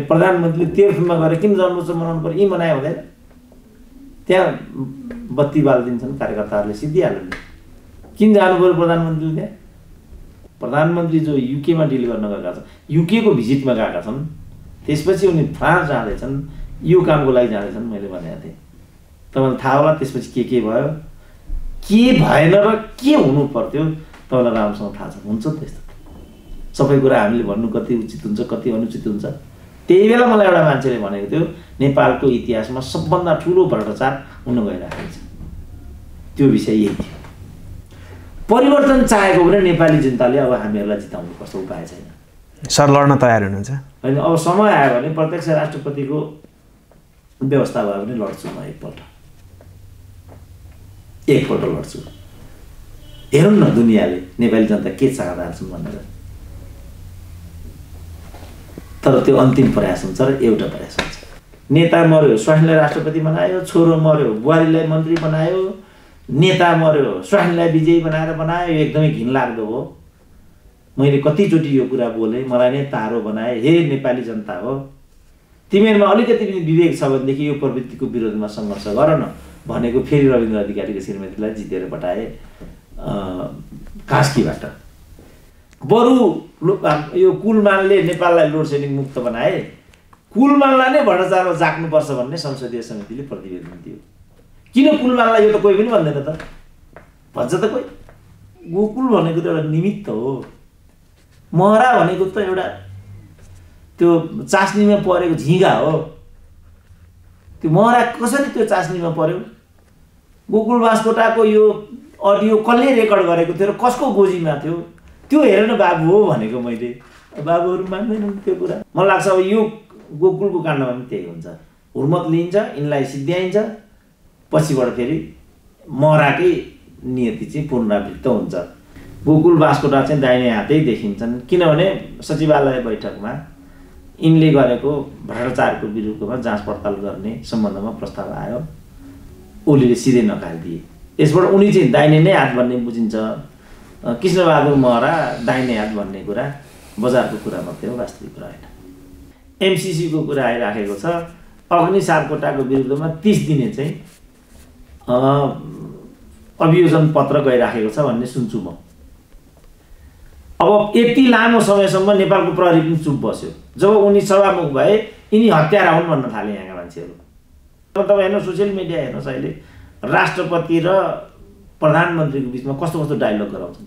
प्रधानमन्त्रीले तीर्थमा गएर किन जन्मोत्सव मनाउनु पर्यो, यी मनायो हुँदैन? त्यहाँ बत्ती बालिदिन्छन् कार्यकर्ताहरूले, सिद्धिहाल्यो नि। किन जानु पर्यो प्रधानमन्त्रीले त्यहाँ? प्रधानमन्त्री जो युकेमा डिल गर्न गएका छन्, युकेको भिजिटमा गएका छन्, त्यसपछि उनी फ्रान्स जाँदैछन्, यो कामको लागि जाँदैछन्। मैले भनेको थिएँ तपाईँलाई थाहा होला त्यसपछि के भयो, के भएन र के हुनु पर्थ्यो तपाईँलाई राम्रोसँग थाहा छ। हुन्छ त्यस्तो सबै कुरा हामीले भन्नु कति उचित हुन्छ कति अनुचित हुन्छ। त्यही बेला मलाई एउटा मान्छेले भनेको थियो नेपालको इतिहासमा सबभन्दा ठुलो भ्रष्टाचार हुन गइरहेको छ, त्यो विषय यही थियो। परिवर्तन चाहेको भने नेपाली जनताले अब हामीहरूलाई जिताउनुपर्छ, उपाय छैन। सर लड्न तयार हुनुहुन्छ? होइन, अब समय आयो भने प्रत्यक्ष राष्ट्रपतिको व्यवस्था भयो भने लड्छु म एकपल्ट लड्छु। हेरौँ न दुनियाँले नेपाली जनता के चाहँदा छन् भनेर। तर त्यो अन्तिम प्रयास हुन्छ र एउटा प्रयास हुन्छ। नेता मर्यो स्वास्नीलाई राष्ट्रपति बनायो, छोरो मर्यो बुहारीलाई मन्त्री बनायो, नेता मर्यो स्वास्नीलाई विजयी बनाएर बनायो। एकदमै घिनलाग्दो हो। मैले कतिचोटि यो कुरा बोलेँ, मलाई नै तारो बनाए। हे नेपाली जनता हो, तिमीहरूमा अलिकति पनि विवेक छ भनेदेखि यो प्रवृत्तिको विरोधमा सङ्घर्ष गर न भनेको फेरि रविन्द्र अधिकारीको श्रीमतीलाई जितेर पठाए कास्कीबाट। बरु यो कुलमानले नेपाललाई लोड सेडिङ मुक्त बनाए, कुलमानलाई नै भ्रष्टाचारमा जाग्नुपर्छ भन्ने संसदीय समितिले प्रतिवेदन दियो। किन कुलमानलाई? यो त कोही पनि भन्दैन त, भन्छ त कोही। गोकुल भनेको त एउटा निमित्त हो, महरा भनेको त एउटा त्यो चास्नीमा परेको झिँगा हो। त्यो महरा कसरी त्यो चास्नीमा पर्यो? गोकुल बास्कोटाको यो अडियो कसले रेकर्ड गरेको थियो र कसको गोजीमा थियो त्यो हेर न बाबु हो भनेको मैले। बाबुहरू मान्दैनन् त्यो कुरा। मलाई लाग्छ अब यो गोकुलको काण्डमा पनि त्यही हुन्छ। हुर्मत लिइन्छ, यिनलाई सिद्ध्याइन्छ, पछिबाट फेरि महराकै नियति चाहिँ पुनरावृत्त हुन्छ। गोकुल बास्कोटा चाहिँ दाहिने हातै देखिन्छन्, किनभने सचिवालय बैठकमा यिनले गरेको भ्रष्टाचारको विरुद्धमा जाँच पडताल गर्ने सम्बन्धमा प्रस्ताव आयो। ओलीले सिधै नकारिदिए। यसबाट उनी चाहिँ दाहिने नै हात भन्ने बुझिन्छ। कृष्णबहादुर महरा दाहिने हात भन्ने कुरा बजारको कुरा मात्रै हो, वास्तविक कुरा होइन। एमसिसीको कुरा आइराखेको छ। अग्नि सापकोटाको विरुद्धमा 30 दिने चाहिँ अभियोजन पत्र गइराखेको छ भन्ने सुन्छु म। अब यति लामो समयसम्म नेपालको प्रहरी पनि चुप बस्यो। जब उनी सभामुख भए यिनी हत्यारा हुन् भन्न थाले यहाँका मान्छेहरू। अब तपाईँ हेर्नु सोसियल मिडिया हेर्नुहोस्, अहिले राष्ट्रपति र प्रधानमन्त्रीको बिचमा कस्तो कस्तो डायलग गराउँछन्,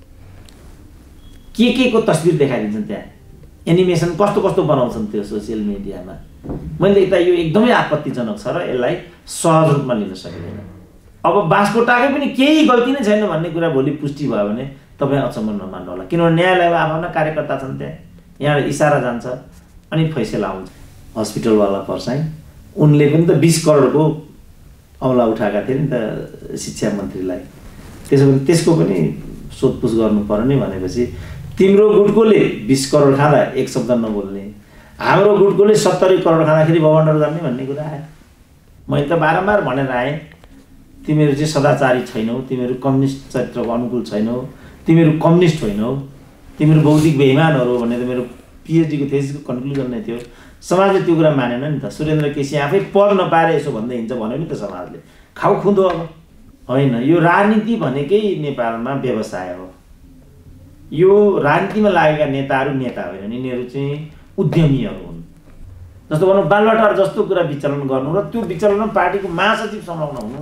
के को तस्बिर देखाइदिन्छन्, त्यहाँ एनिमेसन कस्तो कस्तो बनाउँछन् त्यो सोसियल मिडियामा। मैले देख्दा यो एकदमै आपत्तिजनक छ र यसलाई सहज रूपमा लिन सकिँदैन। अब बास्कोटाकै पनि केही गल्ती नै छैन भन्ने कुरा भोलि पुष्टि भयो भने तपाईँ अचम्म नमान्नु होला, किनभने न्यायालयमा आफ्ना कार्यकर्ता छन् त्यहाँ। यहाँ इसारा जान्छ अनि फैसला आउँछ। हस्पिटलवाला पर्साई उनले पनि त 20 करोडको औँला उठाएका थिए नि त शिक्षा मन्त्रीलाई। त्यसो भने त्यसको पनि सोधपुछ गर्नु पर्यो नि। भनेपछि तिम्रो गुटकोले 20 करोड खाँदा एक शब्द नबोल्ने, हाम्रो गुटकोले 70 करोड खाँदाखेरि बवन्डर गर्ने भन्ने कुरा आयो। मैले त बारम्बार भनेर आएँ, तिमीहरू चाहिँ सदाचारी छैनौ, तिमीहरू कम्युनिस्ट चरित्रको अनुकूल छैनौ, तिमीहरू कम्युनिस्ट होइनौ, तिमीहरू बौद्धिक बेइमानहरू हो भन्ने त मेरो पिएचडीको थेसिसको कन्क्लुजन नै थियो। समाजले त्यो कुरा मानेन नि त। सुरेन्द्र केसी आफै पद नपाएर यसो भन्दै हिँड्छ भन्यो नि त समाजले। खाउ खुँदो अब होइन। यो राजनीति भनेकै नेपालमा व्यवसाय हो। यो राजनीतिमा लागेका नेताहरू नेता होइनन्, यिनीहरू चाहिँ उद्यमीहरू हुन्। जस्तो भनौँ बालुवाटार जस्तो कुरा विचलन गर्नु र त्यो विचलनमा पार्टीको महासचिव संलग्न हुनु,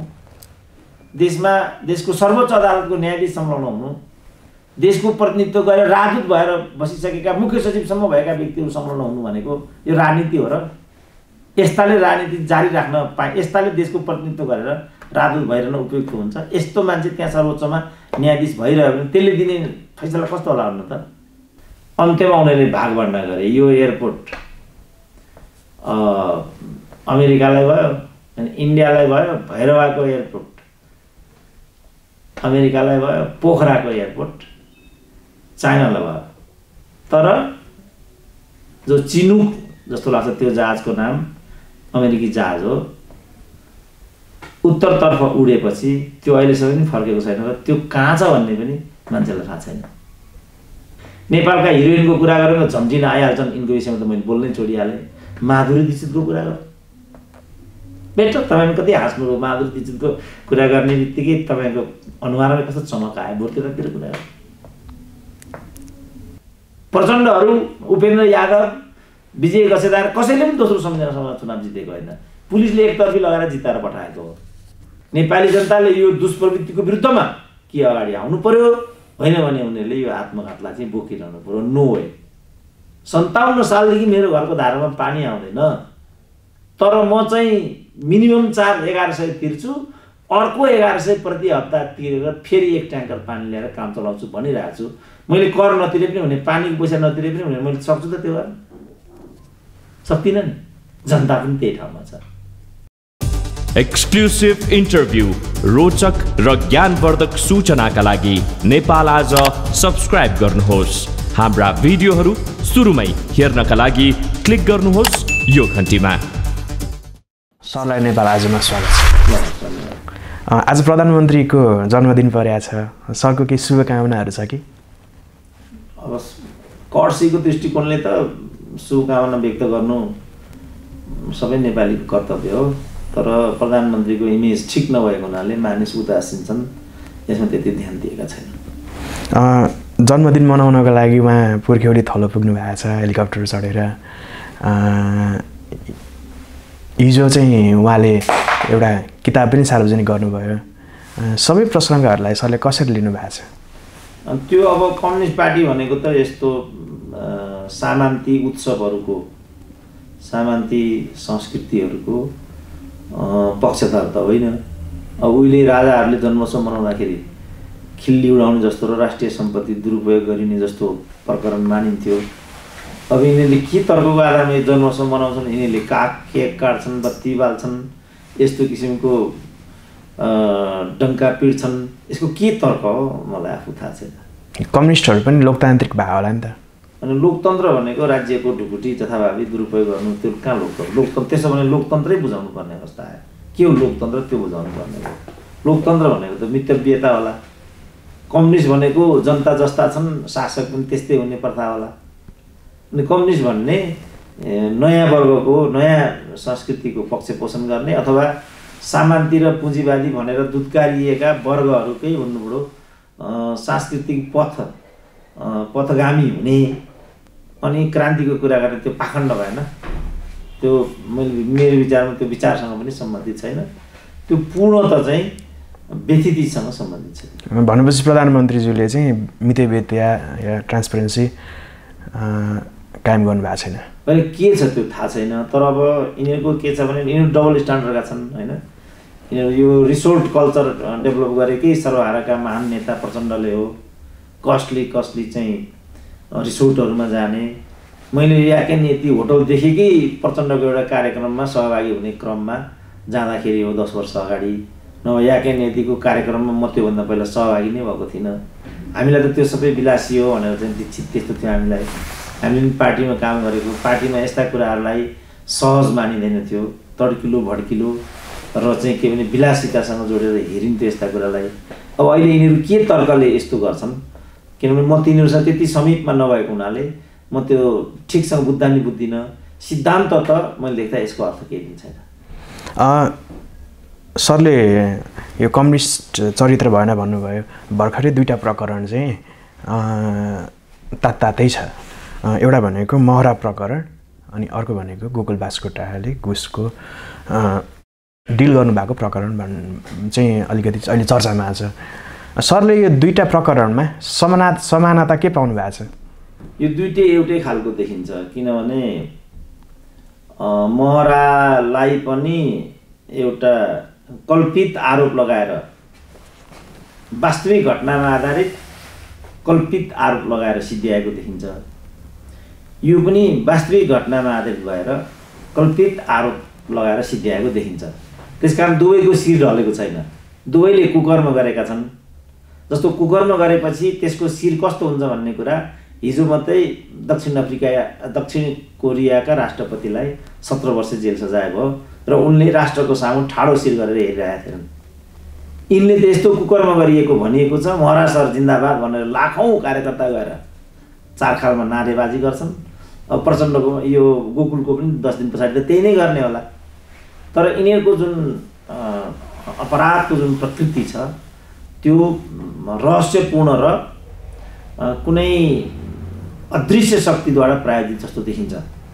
देशको सर्वोच्च अदालतको न्यायाधीश संलग्न हुनु, देशको प्रतिनिधित्व गरेर राजदूत भएर बसिसकेका मुख्य सचिवसम्म भएका व्यक्तिहरू संलग्न हुनु भनेको यो राजनीति हो र यस्ताले राजनीति जारी राख्न पाए, यस्ताले देशको प्रतिनिधित्व गरेर राजदूत भइरहन उपयुक्त हुन्छ। यस्तो मान्छे त्यहाँ सर्वोच्चमा न्यायाधीश भइरह्यो भने त्यसले दिने फैसला कस्तो होला भन्नु त। अन्त्यमा उनीहरूले भागभण्डा गरे। यो एयरपोर्ट अमेरिकालाई भयो, इन्डियालाई भयो भैरवाको एयरपोर्ट, अमेरिकालाई भयो पोखराको एयरपोर्ट, चाइनालाई भयो। तर जो चिनुक जस्तो लाग्छ त्यो जहाजको नाम अमेरिकी जहाज हो, उत्तरतर्फ उडेपछि त्यो अहिलेसम्म पनि फर्केको छैन र त्यो कहाँ छ भन्ने पनि मान्छेलाई थाहा छैन। नेपालका हिरोइनको कुरा गरेर झम्झिन आइहाल्छन्, यिनको विषयमा त मैले बोल्नै छोडिहालेँ। माधुरी दीक्षितको कुरा गर बेटर। तपाईँ कति हाँस्नुभयो माधुरी दीक्षितको कुरा गर्ने बित्तिकै तपाईँको अनुहारमा कस्तो चमक आयो बोर्तिर कुरा गर। प्रचण्डहरू उपेन्द्र यादव विजय गसेदार कसैले पनि दोस्रो संविधानसभा चुनाव जितेको होइन, पुलिसले एकतर्फी लगाएर जिताएर पठाएको हो। नेपाली जनताले यो दुष्प्रवृत्तिको विरुद्धमा के अगाडि आउनु पर्यो, होइन भने उनीहरूले यो आत्मघातलाई चाहिँ बोकिरहनु पर्यो। No way. 57 सालदेखि मेरो घरको धारामा पानी आउँदैन, तर म चाहिँ मिनिमम चार्ज 1100 तिर्छु, अर्को 1100 प्रति हप्ता तिरेर फेरि एक ट्याङ्कर पानी ल्याएर काम चलाउँछु भनिरहेको छु। मैले कर नतिरे पनि हुने, पानीको पैसा नतिरे पनि हुने, मैले सक्छु त त्यो गर्न? सक्दिनँ नि। जनता पनि त्यही ठाउँमा छ। एक्सक्लुसिभ इन्टरभ्यू, रोचक र ज्ञानवर्धक सूचनाका लागि नेपाल आज सब्स्क्राइब गर्नुहोस्। हाम्रा भिडियोहरू सुरुमै हेर्नका लागि क्लिक गर्नुहोस् यो घन्टीमा। सरलाई नेपाल आजमा स्वागत छ। आज प्रधानमन्त्रीको जन्मदिन परेको छ, सरको केही शुभकामनाहरू छ कि? अब कर्सीको दृष्टिकोणले त शुभकामना व्यक्त गर्नु सबै नेपालीको कर्तव्य हो, तर प्रधानमन्त्रीको इमेज ठिक नभएको हुनाले मानिस उदासीन छन्, यसमा त्यति ध्यान दिएका छैनन्। जन्मदिन मनाउनको लागि उहाँ पुर्ख्यौली थलो पुग्नु भएको छ हेलिकप्टर चढेर। हिजो चाहिँ उहाँले एउटा किताब पनि सार्वजनिक गर्नुभयो। सबै प्रसङ्गहरूलाई सरले कसरी लिनुभएको छ? त्यो अब कम्युनिस्ट पार्टी भनेको त यस्तो सामान्ती उत्सवहरूको, सामान्ती संस्कृतिहरूको पक्षधर त होइन। अब उहिले राजाहरूले जन्मोत्सव मनाउँदाखेरि खिल्ली उडाउने जस्तो र राष्ट्रिय सम्पत्ति दुरुपयोग गरिने जस्तो प्रकरण मानिन्थ्यो। अब यिनीहरूले के तर्कको आधारमा जन्मोत्सव मनाउँछन्? यिनीहरूले केक काट्छन्, बत्ती बाल्छन्, यस्तो किसिमको डङ्का पिट्छन्। यसको के तर्क हो मलाई आफू थाहा छैन। कम्युनिस्टहरू पनि लोकतान्त्रिक भयो होला नि त। अनि लोकतन्त्र भनेको राज्यको ढुकुटी जथाभावी दुरुपयोग गर्नु, त्यो कहाँ लोकतन्त्र? त्यसो भने लोकतन्त्रै बुझाउनु पर्ने अवस्था आयो। के हो लोकतन्त्र त्यो बुझाउनु पर्ने हो। लोकतन्त्र भनेको त मितव्ययता होला। कम्युनिस्ट भनेको जनता जस्ता छन्, शासक पनि त्यस्तै हुने प्रथा होला। अनि कम्युनिस्ट भन्ने नयाँ वर्गको, नयाँ संस्कृतिको पक्ष पोषण गर्ने अथवा सामान्ती र पुँजीवादी भनेर दुत्कारिएका वर्गहरूकै भन्नुभयो सांस्कृतिक पथगामी हुने अनि क्रान्तिको कुरा गर्ने त्यो पाखण्ड भएन। त्यो मेरो विचारमा त्यो विचारसँग पनि सम्बन्धित छैन। त्यो पूर्णतः चाहिँ व्यथितिसँग सम्बन्धित छ। भनेपछि प्रधानमन्त्रीज्यूले चाहिँ मितव्ययता या ट्रान्सपेरेन्सी कायम गर्नुभएको छैन। अहिले के छ त्यो थाहा छैन, तर अब यिनीहरूको के छ भने यिनीहरू डबल स्ट्यान्डर्डका छन् होइन। यिनीहरू यो रिसोर्ट कल्चर डेभलप गरेकै सर्वहाराका महान नेता प्रचण्डले हो। कस्टली चाहिँ रिसोर्टहरूमा जाने। मैले याके नीति होटल देखेकै प्रचण्डको एउटा कार्यक्रममा सहभागी हुने क्रममा जाँदाखेरि हो 10 वर्ष अगाडि। नभए याके नीतिको कार्यक्रममा म त्योभन्दा पहिला सहभागी नै भएको थिइनँ। हामीलाई त त्यो सबै विलासी हो भनेर चाहिँ दीक्षित त्यस्तो थियो हामीलाई। हामीले पार्टीमा काम गरेको, पार्टीमा यस्ता कुराहरूलाई सहज मानिँदैन थियो, तड्किलो भड्किलो र चाहिँ के भने विलासितासँग जोडेर हेरिन्थ्यो यस्ता कुरालाई। अब अहिले यिनीहरू के तर्कले यस्तो गर्छन्, किनभने म तिनीहरूसँग त्यति समीपमा नभएको हुनाले म त्यो ठिकसँग बुझ्दानी बुझ्दिनँ। सिद्धान्त त मैले देख्दा यसको अर्थ केही पनि छैन। सरले यो कम्युनिस्ट चरित्र भएन भन्नुभयो। भर्खरै 2टा प्रकरण चाहिँ तातै छ। एउटा भनेको महरा प्रकरण अनि अर्को भनेको गोकुल बास्कोटाले घुसको डिल गर्नुभएको प्रकरण चाहिँ अलिकति अहिले चर्चामा छ। सरले यो 2टा प्रकरणमा समानता के पाउनु भएको छ? यो दुईटै एउटै खालको देखिन्छ, किनभने महरालाई पनि एउटा कल्पित आरोप लगाएर, वास्तविक घटनामा आधारित कल्पित आरोप लगाएर सिद्ध्याएको देखिन्छ। यो पनि वास्तविक घटनामा आधारित भएर कल्पित आरोप लगाएर सिद्ध्याएको देखिन्छ। त्यसकारण दुवैको शिर ढलेको छैन। दुवैले कुकर्म गरेका छन्। जस्तो कुकर्म गरेपछि त्यसको शिर कस्तो हुन्छ भन्ने कुरा हिजो मात्रै दक्षिण कोरियाका राष्ट्रपतिलाई 17 वर्ष जेल सजाय भयो र उनले राष्ट्रको सामु ठाडो शिर गरेर हेरिरहेका थिएनन्। यिनले त यस्तो कुकर्म गरिएको भनिएको छ, महरा सर जिन्दाबाद भनेर लाखौं कार्यकर्ता गएर चारखालमा नारेबाजी गर्छन् अब प्रचण्डको यो गोकुलको पनि 10 दिन पछाडि त त्यही नै गर्ने होला। तर यिनीहरूको जुन अपराधको जुन प्रकृति छ त्यो रहस्यपूर्ण र कुनै अदृश्य शक्तिद्वारा प्रायोजित जस्तो देखिन्छ।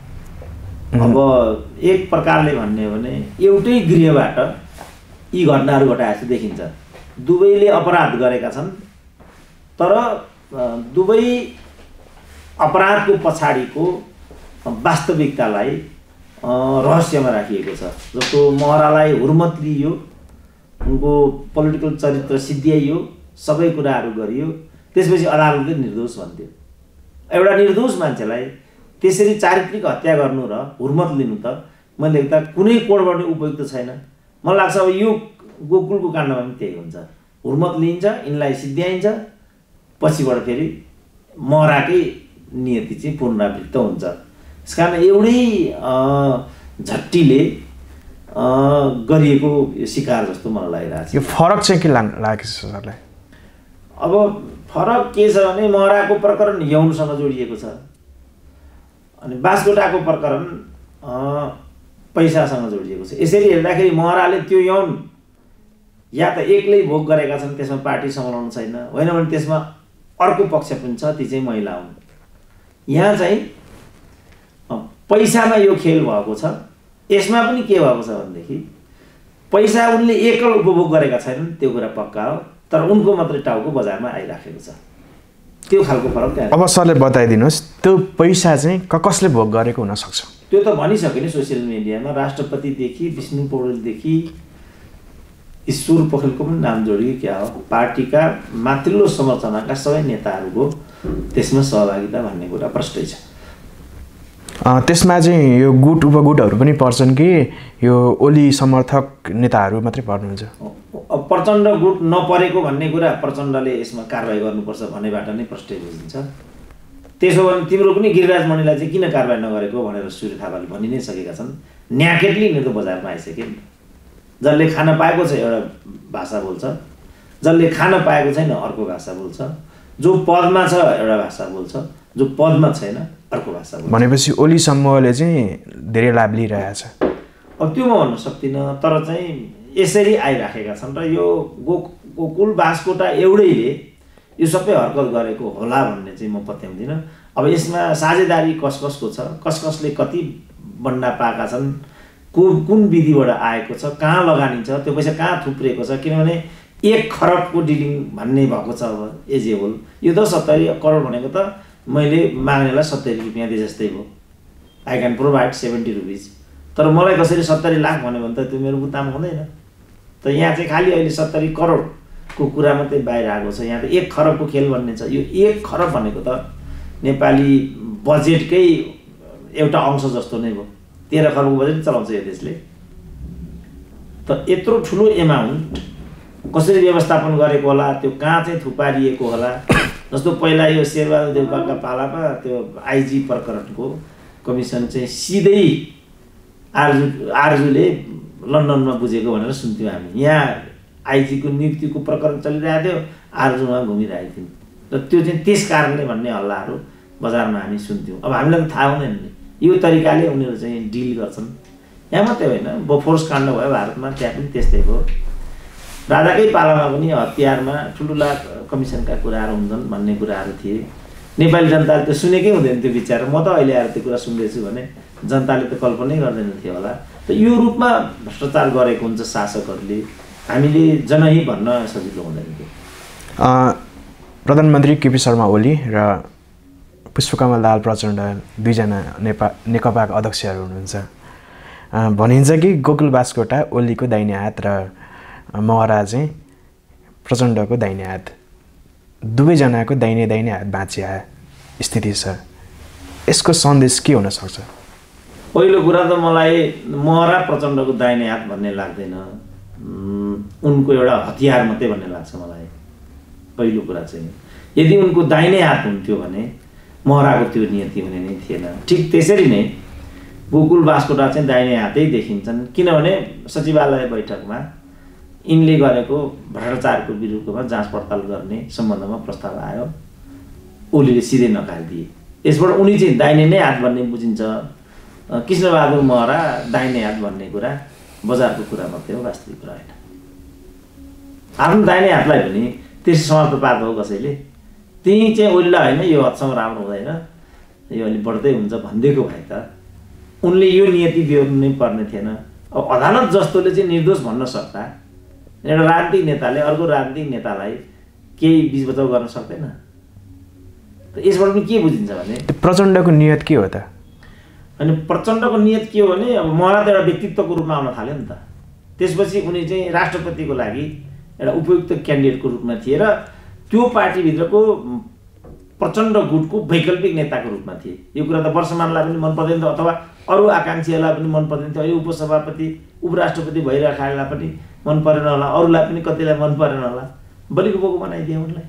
अब एक प्रकारले भन्ने हो भने एउटै गृहबाट यी घटनाहरू घटाएको देखिन्छ। दुवैले अपराध गरेका छन् तर दुवै अपराधको पछाडिको वास्तविकतालाई रहस्यमा राखिएको छ। जस्तो महरालाई हुर्मत लिइयो, उनको पोलिटिकल चरित्र सिद्ध्याइयो, सबै कुराहरू गरियो, त्यसपछि अदालतले निर्दोष भन्थ्यो। एउटा निर्दोष मान्छेलाई त्यसरी चारित्रिक हत्या गर्नु र हुर्मत लिनु त मैले देख्दा कुनै कोडबाट उपयुक्त छैन। मलाई लाग्छ अब यो गोकुलको काण्डमा पनि त्यही हुन्छ। हुर्मत लिइन्छ, यिनलाई सिद्ध्याइन्छ, पछिबाट फेरि महराकै नियति चाहिँ पुनरावृत्त हुन्छ। यसकारण एउटै झट्टीले गरिएको शिकार जस्तो मलाई लागिरहेको छ। यो फरक चाहिँ के लागेको छ सरलाई? अब फरक के छ भने महराको प्रकरण यौनसँग जोडिएको छ, अनि बास्कोटाको प्रकरण पैसासँग जोडिएको छ। यसरी हेर्दाखेरि महराले त्यो यौन या त एक्लै भोग गरेका छन्, त्यसमा पार्टी सम्हाल्नु छैन, होइन भने त्यसमा अर्को पक्ष पनि छ, ती चाहिँ महिला हुन्। यहाँ चाहिँ पैसामा यो खेल भएको छ। यसमा पनि के भएको छ भनेदेखि पैसा उनले एकल उपभोग गरेका छैनन्, त्यो कुरा पक्का हो, तर उनको मात्रै टाउको बजारमा आइराखेको छ। त्यो खालको फरक त्यहाँ। अब सरले बताइदिनुहोस् त्यो पैसा चाहिँ कसले भोग गरेको हुनसक्छ? त्यो त भनिसक्यो नि सोसियल मिडियामा, राष्ट्रपतिदेखि विष्णु पौडेलदेखि ईश्वर पोखरेलको पनि नाम जोडियो। क्या हो, पार्टीका माथिल्लो संरचनाका सबै नेताहरूको त्यसमा सहभागिता भन्ने कुरा प्रष्टै छ। त्यसमा चाहिँ यो गुट उपगुटहरू पनि पर्छन् कि यो ओली समर्थक नेताहरू मात्रै पर्नुहुन्छ? प्रचण्ड गुट नपरेको भन्ने कुरा प्रचण्डले यसमा कारबाही गर्नुपर्छ भन्नेबाट नै प्रष्टै बुझिन्छ। त्यसो भने तिम्रो पनि गिरिराज मणिलाई चाहिँ किन कारबाही नगरेको भनेर सूर्य थापाले भनि नै सकेका छन्। न्याकेटली यिनीहरू त बजारमा आइसके। जसले खान पाएको छ एउटा भाषा बोल्छ, जसले खान पाएको छैन अर्को भाषा बोल्छ, जो पदमा छ एउटा भाषा बोल्छ, जो पदमा छैन अर्को भाषा बोल्छ। भनेपछि ओली समूहले चाहिँ धेरै लाभ लिइरहेछ। अब त्यो म भन्न सक्दिनँ, तर चाहिँ यसरी आइराखेका छन् र यो गोकुल बास्कोटा एउटैले यो सबै हरकत गरेको होला भन्ने चाहिँ म पत्याउँदिनँ। अब यसमा साझेदारी कसको छ, कसले कति बन्डा पाएका छन्, कुन विधिबाट आएको छ, कहाँ लगानी छ, त्यो पैसा कहाँ थुप्रिएको छ। किनभने 1 खरबको डिलिङ भन्ने भएको छ। अब एजेबल यो त 70 करोड भनेको त मैले माग्नेलाई 70 रुपियाँ दिए जस्तै हो। I can provide 70 rupees. तर मलाई कसरी 70 लाख भन्यो भने त त्यो मेरो बुतामा हुँदैन। त यहाँ चाहिँ खालि अहिले 70 करोडको कुरा मात्रै बाहिर आएको छ। यहाँ त 1 खरबको खेल भन्ने छ। यो 1 खरब भनेको त नेपाली बजेटकै एउटा अंश जस्तो नै हो। 13 खरबको बजेट चलाउँछ यो देशले। त यत्रो ठुलो एमाउन्ट कसरी व्यवस्थापन गरेको होला, त्यो कहाँ चाहिँ थुपारिएको होला। जस्तो पहिला यो शेरबहादुर देउपाका पालामा त्यो आइजी प्रकरणको कमिसन चाहिँ सिधै आरजुले लन्डनमा बुझेको भनेर सुन्थ्यौँ हामी। यहाँ आइजीको नियुक्तिको प्रकरण चलिरहेको थियो, आरजुमा घुमिरहेको थियौँ र त्यो चाहिँ त्यस कारणले भन्ने हल्लाहरू बजारमा हामी सुन्थ्यौँ। अब हामीलाई त थाहा हुँदैन नि यो तरिकाले उनीहरू चाहिँ डिल गर्छन्। यहाँ मात्रै होइन, बोफोर्स काण्ड भयो भारतमा, त्यहाँ पनि त्यस्तै भयो। राजाकै पालामा पनि हतियारमा ठुल्ठुला कमिसनका कुराहरू हुन्छन् भन्ने कुराहरू थिए। नेपाली जनताले त सुनेकै हुँदैन त्यो विचार। म त अहिले आएर त्यो कुरा सुन्दैछु भने जनताले त कल्पनै गर्दैन थियो होला। त यो रूपमा भ्रष्टाचार गरेको हुन्छ शासकहरूले, हामीले जनही भन्न सजिलो हुँदैन थियो। प्रधानमन्त्री केपी शर्मा ओली र पुष्पकमल दाहाल प्रचण्ड दुईजना नेकपाका अध्यक्षहरू हुनुहुन्छ। भनिन्छ कि गोकुल बास्कोटा ओलीको दाहिने हात र महरा चाहिँ प्रचण्डको दाहिने हात, दुवैजनाको दाहिने हात भाँचिया स्थिति छ। यसको सन्देश के हुन सक्छ? पहिलो कुरा त मलाई महरा प्रचण्डको दाहिने हात भन्ने लाग्दैन, उनको एउटा हतियार मात्रै भन्ने लाग्छ मलाई। पहिलो कुरा चाहिँ यदि उनको दाहिने हात हुन्थ्यो भने महराको त्यो नियति हुने नै थिएन। ठिक त्यसरी नै गोकुल बास्कोटा चाहिँ दाहिने हातै देखिन्छन्। किनभने सचिवालय बैठकमा यिनले गरेको भ्रष्टाचारको विरुद्धमा जाँच पडताल गर्ने सम्बन्धमा प्रस्ताव आयो, ओलीले सिधै नकार दिए। यसबाट उनी चाहिँ दाहिने नै हात भन्ने बुझिन्छ। कृष्णबहादुर महरा दाहिने हात भन्ने कुरा बजारको कुरा मात्रै हो, वास्तविक कुरा होइन। आफ्नो दाहिने हातलाई पनि त्यसै समाप्त पार्दो हो कसैले, त्यही चाहिँ ओलीलाई होइन यो हदसम्म राम्रो हुँदैन, यो अलि बढ्दै हुन्छ भनिदिएको भए त उनले यो नियति बेहोर्नु नै पर्ने थिएन। अब अदालत जस्तोले चाहिँ निर्दोष भन्न सक्दा एउटा राजनीतिक नेताले अर्को राजनीतिक नेतालाई केही बिचबचाउ गर्न सक्दैन। यसबाट पनि के बुझिन्छ भने प्रचण्डको नियत के हो त? अनि प्रचण्डको नियत के हो भने अब महरा त एउटा व्यक्तित्वको रूपमा आउन थाल्यो नि त। त्यसपछि उनी चाहिँ राष्ट्रपतिको लागि एउटा उपयुक्त क्यान्डिडेटको रूपमा थिए र त्यो पार्टीभित्रको प्रचण्ड गुटको वैकल्पिक नेताको रूपमा थिए। यो कुरा त वर्षमानलाई पनि मन पर्दैन थियो अथवा अरू आकाङ्क्षीहरूलाई पनि मन पर्दैन थियो। अहिले उपसभापति उपराष्ट्रपति भइरहेकालाई पनि मन परेन होला, अरूलाई पनि कतिलाई मन परेन होला, बलिको बोको बनाइदिए उनलाई।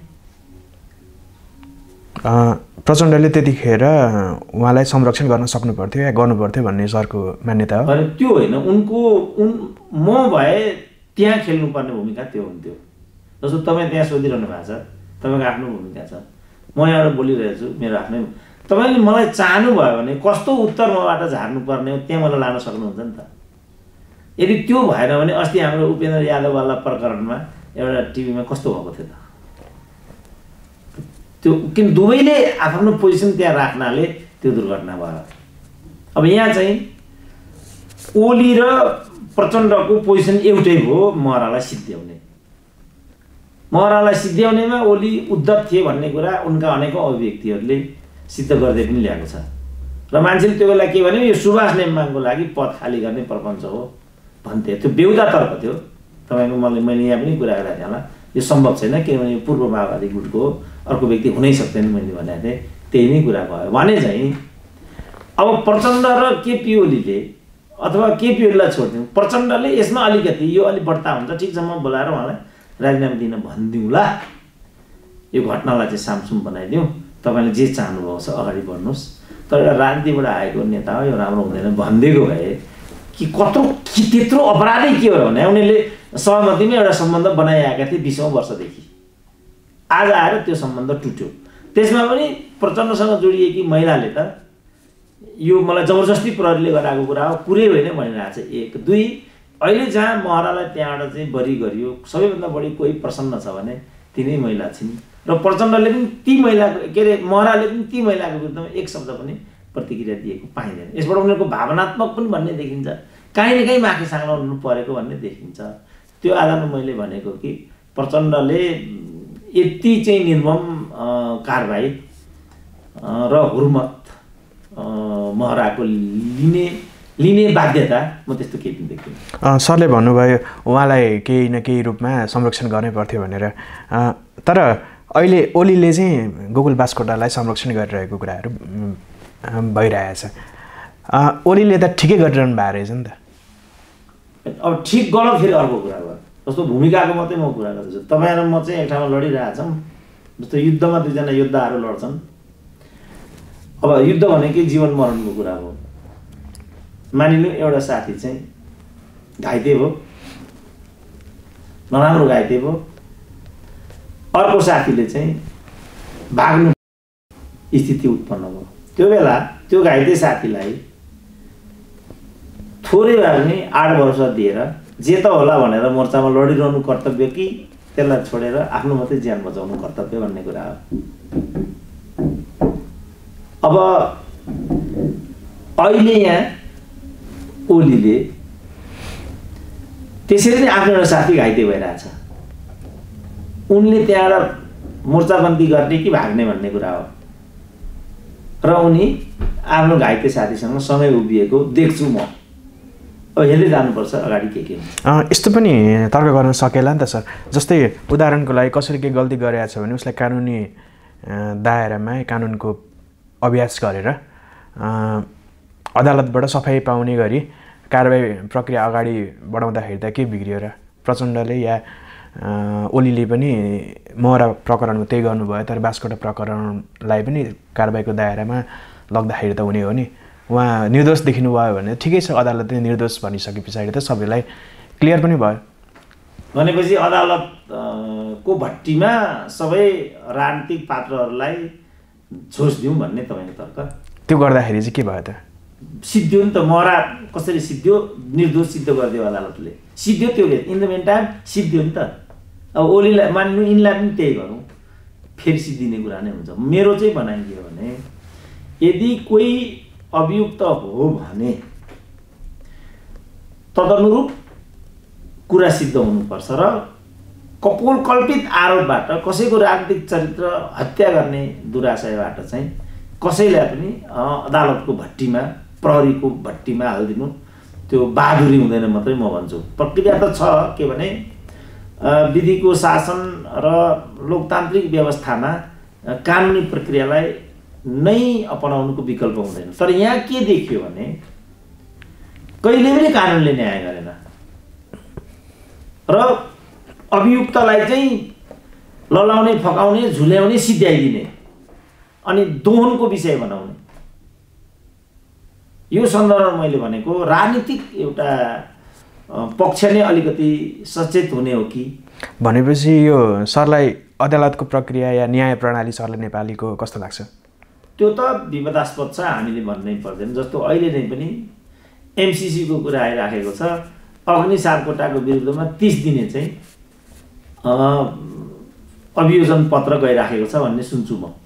प्रचण्डले त्यतिखेर उहाँलाई संरक्षण गर्न सक्नु पर्थ्यो या गर्नु पर्थ्यो भन्ने सरको मान्यता हो। अनि त्यो होइन, म भए त्यहाँ खेल्नुपर्ने भूमिका त्यो हुन्थ्यो। जस्तो तपाईँ त्यहाँ सोधिरहनु भएको छ, तपाईँको आफ्नो भूमिका छ, म यहाँबाट बोलिरहेको छु, मेरो आफ्नै। तपाईँले मलाई चाहनुभयो भने कस्तो उत्तर मबाट झार्नुपर्ने हो त्यहाँ मलाई लान सक्नुहुन्छ नि त। यदि त्यो भएन भने अस्ति हाम्रो उपेन्द्र यादववाला प्रकरणमा एउटा टिभीमा कस्तो भएको थियो त? त्यो किन दुवैले आफ्नो पोजिसन त्यहाँ राख्नाले त्यो दुर्घटना भयो। अब यहाँ चाहिँ ओली र प्रचण्डको पोजिसन एउटै हो, महरालाई सिद्ध्याउने। महरालाई सिद्ध्याउनेमा ओली उद्धत थिए भन्ने कुरा उनका अनेकौँ अभिव्यक्तिहरूले सिद्ध गर्दै पनि ल्याएको छ। र मान्छेले त्यो बेला के भने यो सुभाष नेम्बाङको लागि पद खाली गर्ने प्रपञ्च हो भन्थे। त्यो बेहुदा तर्क थियो। तपाईँको मैले यहाँ पनि कुरा गरेको थिएँ होला, यो सम्भव छैन किनभने यो पूर्व माओवादी गुटको अर्को व्यक्ति हुनै सक्दैन मैले भनेको थिएँ। त्यही नै कुरा भयो भने चाहिँ अब प्रचण्ड र केपी ओलीले अथवा केपी ओलीलाई छोडिदिउँ, प्रचण्डले यसमा अलिकति यो अलिक बढ्ता हुन्छ, ठिक छ म बोलाएर उहाँलाई राजीनामा दिन भनिदिउँला, यो घटनालाई चाहिँ सामसुम बनाइदिउँ, तपाईँले जे चाहनुभएको छ अगाडि बढ्नुहोस्, तर एउटा राजनीतिबाट आएको नेता हो यो राम्रो हुँदैन भनिदिएको भए कि त्यत्रो अपराधै के हो भने उनीहरूले सहमतिमा एउटा सम्बन्ध बनाइआएका थिए 20औं वर्षदेखि। आज आएर त्यो सम्बन्ध टुट्यो। त्यसमा पनि प्रचण्डसँग जोडिएकी महिलाले त यो मलाई जबरजस्ती प्रहरीले गराएको कुरा हो, कुरै होइन भनिरहेको छ। 1 2 अहिले जहाँ महरालाई त्यहाँबाट चाहिँ बरी गरियो, सबैभन्दा बढी कोही प्रसन्न छ भने तिनै महिला छिन् र प्रचण्डले पनि ती महिलाको के अरे महराले पनि ती महिलाको विरुद्धमा एक शब्द पनि प्रतिक्रिया दिएको पाइँदैन। यसबाट उनीहरूको भावनात्मक पनि भन्ने देखिन्छ, काहीँ न काहीँ माथि साङ्ग्ला हुनु परेको भन्ने देखिन्छ। त्यो आधारमा मैले भनेको कि प्रचण्डले यति चाहिँ निर्मम कारबाही र हुर्मत महराको लिने बाध्यता म त्यस्तो केही पनि देख्दिनँ। सरले भन्नुभयो उहाँलाई केही न केही रूपमा संरक्षण गर्नै पर्थ्यो भनेर, तर अहिले ओलीले चाहिँ गोकुल बास्कोटालाई संरक्षण गरिरहेको कुराहरू भइरहेछ। ओलीले त ठिकै गरिरहनु भएको रहेछ नि त। अब ठिक गलत फेरि अर्को कुरा भयो। जस्तो भूमिकाको मात्रै म कुरा गर्दैछु, तपाईँ र म चाहिँ एक ठाउँमा लडिरहेछौँ, जस्तो युद्धमा दुईजना योद्धाहरू लड्छन्। अब युद्ध भनेकै जीवन मरणको कुरा हो। मानिलिउँ एउटा साथी चाहिँ घाइते भयो, नराम्रो घाइते भयो, अर्को साथीले चाहिँ भाग्नु स्थिति उत्पन्न भयो। त्यो बेला त्यो घाइते साथीलाई थोरै भए पनि 8 वर्ष दिएर जे त होला भनेर मोर्चामा लडिरहनु कर्तव्य कि त्यसलाई छोडेर आफ्नो मात्रै ज्यान बचाउनु कर्तव्य भन्ने कुरा हो। अब अहिले यहाँ ओलीले त्यसरी नै आफ्नो एउटा साथी घाइते भइरहेछ, उनले त्यहाँबाट मोर्चाबन्दी गर्ने कि भाग्ने भन्ने कुरा हो र उनी आफ्नो घाइते साथीसँग सँगै उभिएको देख्छु म। अब हेर्दै जानुपर्छ अगाडि के हुन्छ। यस्तो पनि तर्क गर्न सकेला नि त सर। जस्तै उदाहरणको लागि कसैले केही गल्ती गरेको छ भने उसलाई कानुनी दायरामा कानुनको अभ्यास गरेर अदालतबाट सफाई पाउने गरी कारबाही प्रक्रिया अगाडि बढाउँदाखेरि त के बिग्रियो र? प्रचण्डले या ओलीले पनि महरा प्रकरणमा त्यही गर्नुभयो, तर बास्कोटा प्रकरणलाई पनि कारबाहीको दायरामा लग्दाखेरि त हुने हो नि। उहाँ निर्दोष देखिनुभयो भने ठिकै छ, अदालतले निर्दोष भनिसके पछाडि त सबैलाई क्लियर पनि भयो। भनेपछि अदालतको भट्टीमा सबै राजनीतिक पात्रहरूलाई छोस दिउँ भन्ने तपाईँको तर्क। त्यो गर्दाखेरि चाहिँ के भयो त? सिद्धियो नि त, महरा कसरी सिद्धियो, निर्दोष सिद्ध गरिदियो अदालतले, सिद्धियो त्यो case, in the meantime सिद्धियो नि त। अब ओलीलाई मान्नु, यिनलाई पनि त्यही भनौँ, फेरि सिद्धिने कुरा नै हुन्छ। मेरो चाहिँ भनाइ के हो भने यदि कोही अभियुक्त हो भने तदनुरूप कुरा सिद्ध हुनुपर्छ र कपोलकल्पित आरोपबाट कसैको राजनीतिक चरित्र हत्या गर्ने दुराशयबाट चाहिँ कसैलाई पनि अदालतको भट्टीमा, प्रहरीको भट्टीमा हालिदिनु त्यो बहादुरी हुँदैन मात्रै म भन्छु। प्रक्रिया त छ के भने विधिको शासन र लोकतान्त्रिक व्यवस्थामा कानुनी प्रक्रियालाई नै अपनाउनुको विकल्प हुँदैन। तर यहाँ के देखियो भने कहिले पनि कानुनले न्याय गरेन र अभियुक्तलाई चाहिँ ललाउने, फकाउने, झुल्याउने, सिध्याइदिने अनि दोहनको विषय बनाउने। यो सन्दर्भमा मैले भनेको राजनीतिक एउटा पक्ष नै अलिकति सचेत हुने हो कि भनेपछि यो सरलाई अदालतको प्रक्रिया या न्याय प्रणाली सरलाई नेपालीको कस्तो लाग्छ? त्यो त विवादास्पद छ, हामीले भन्नै पर्दैन। जस्तो अहिले नै पनि एमसिसीको कुरा आइराखेको छ, अग्नि सापकोटाको विरुद्धमा 30 दिने चाहिँ अभियोजन पत्र गइराखेको छ भन्ने सुन्छु म।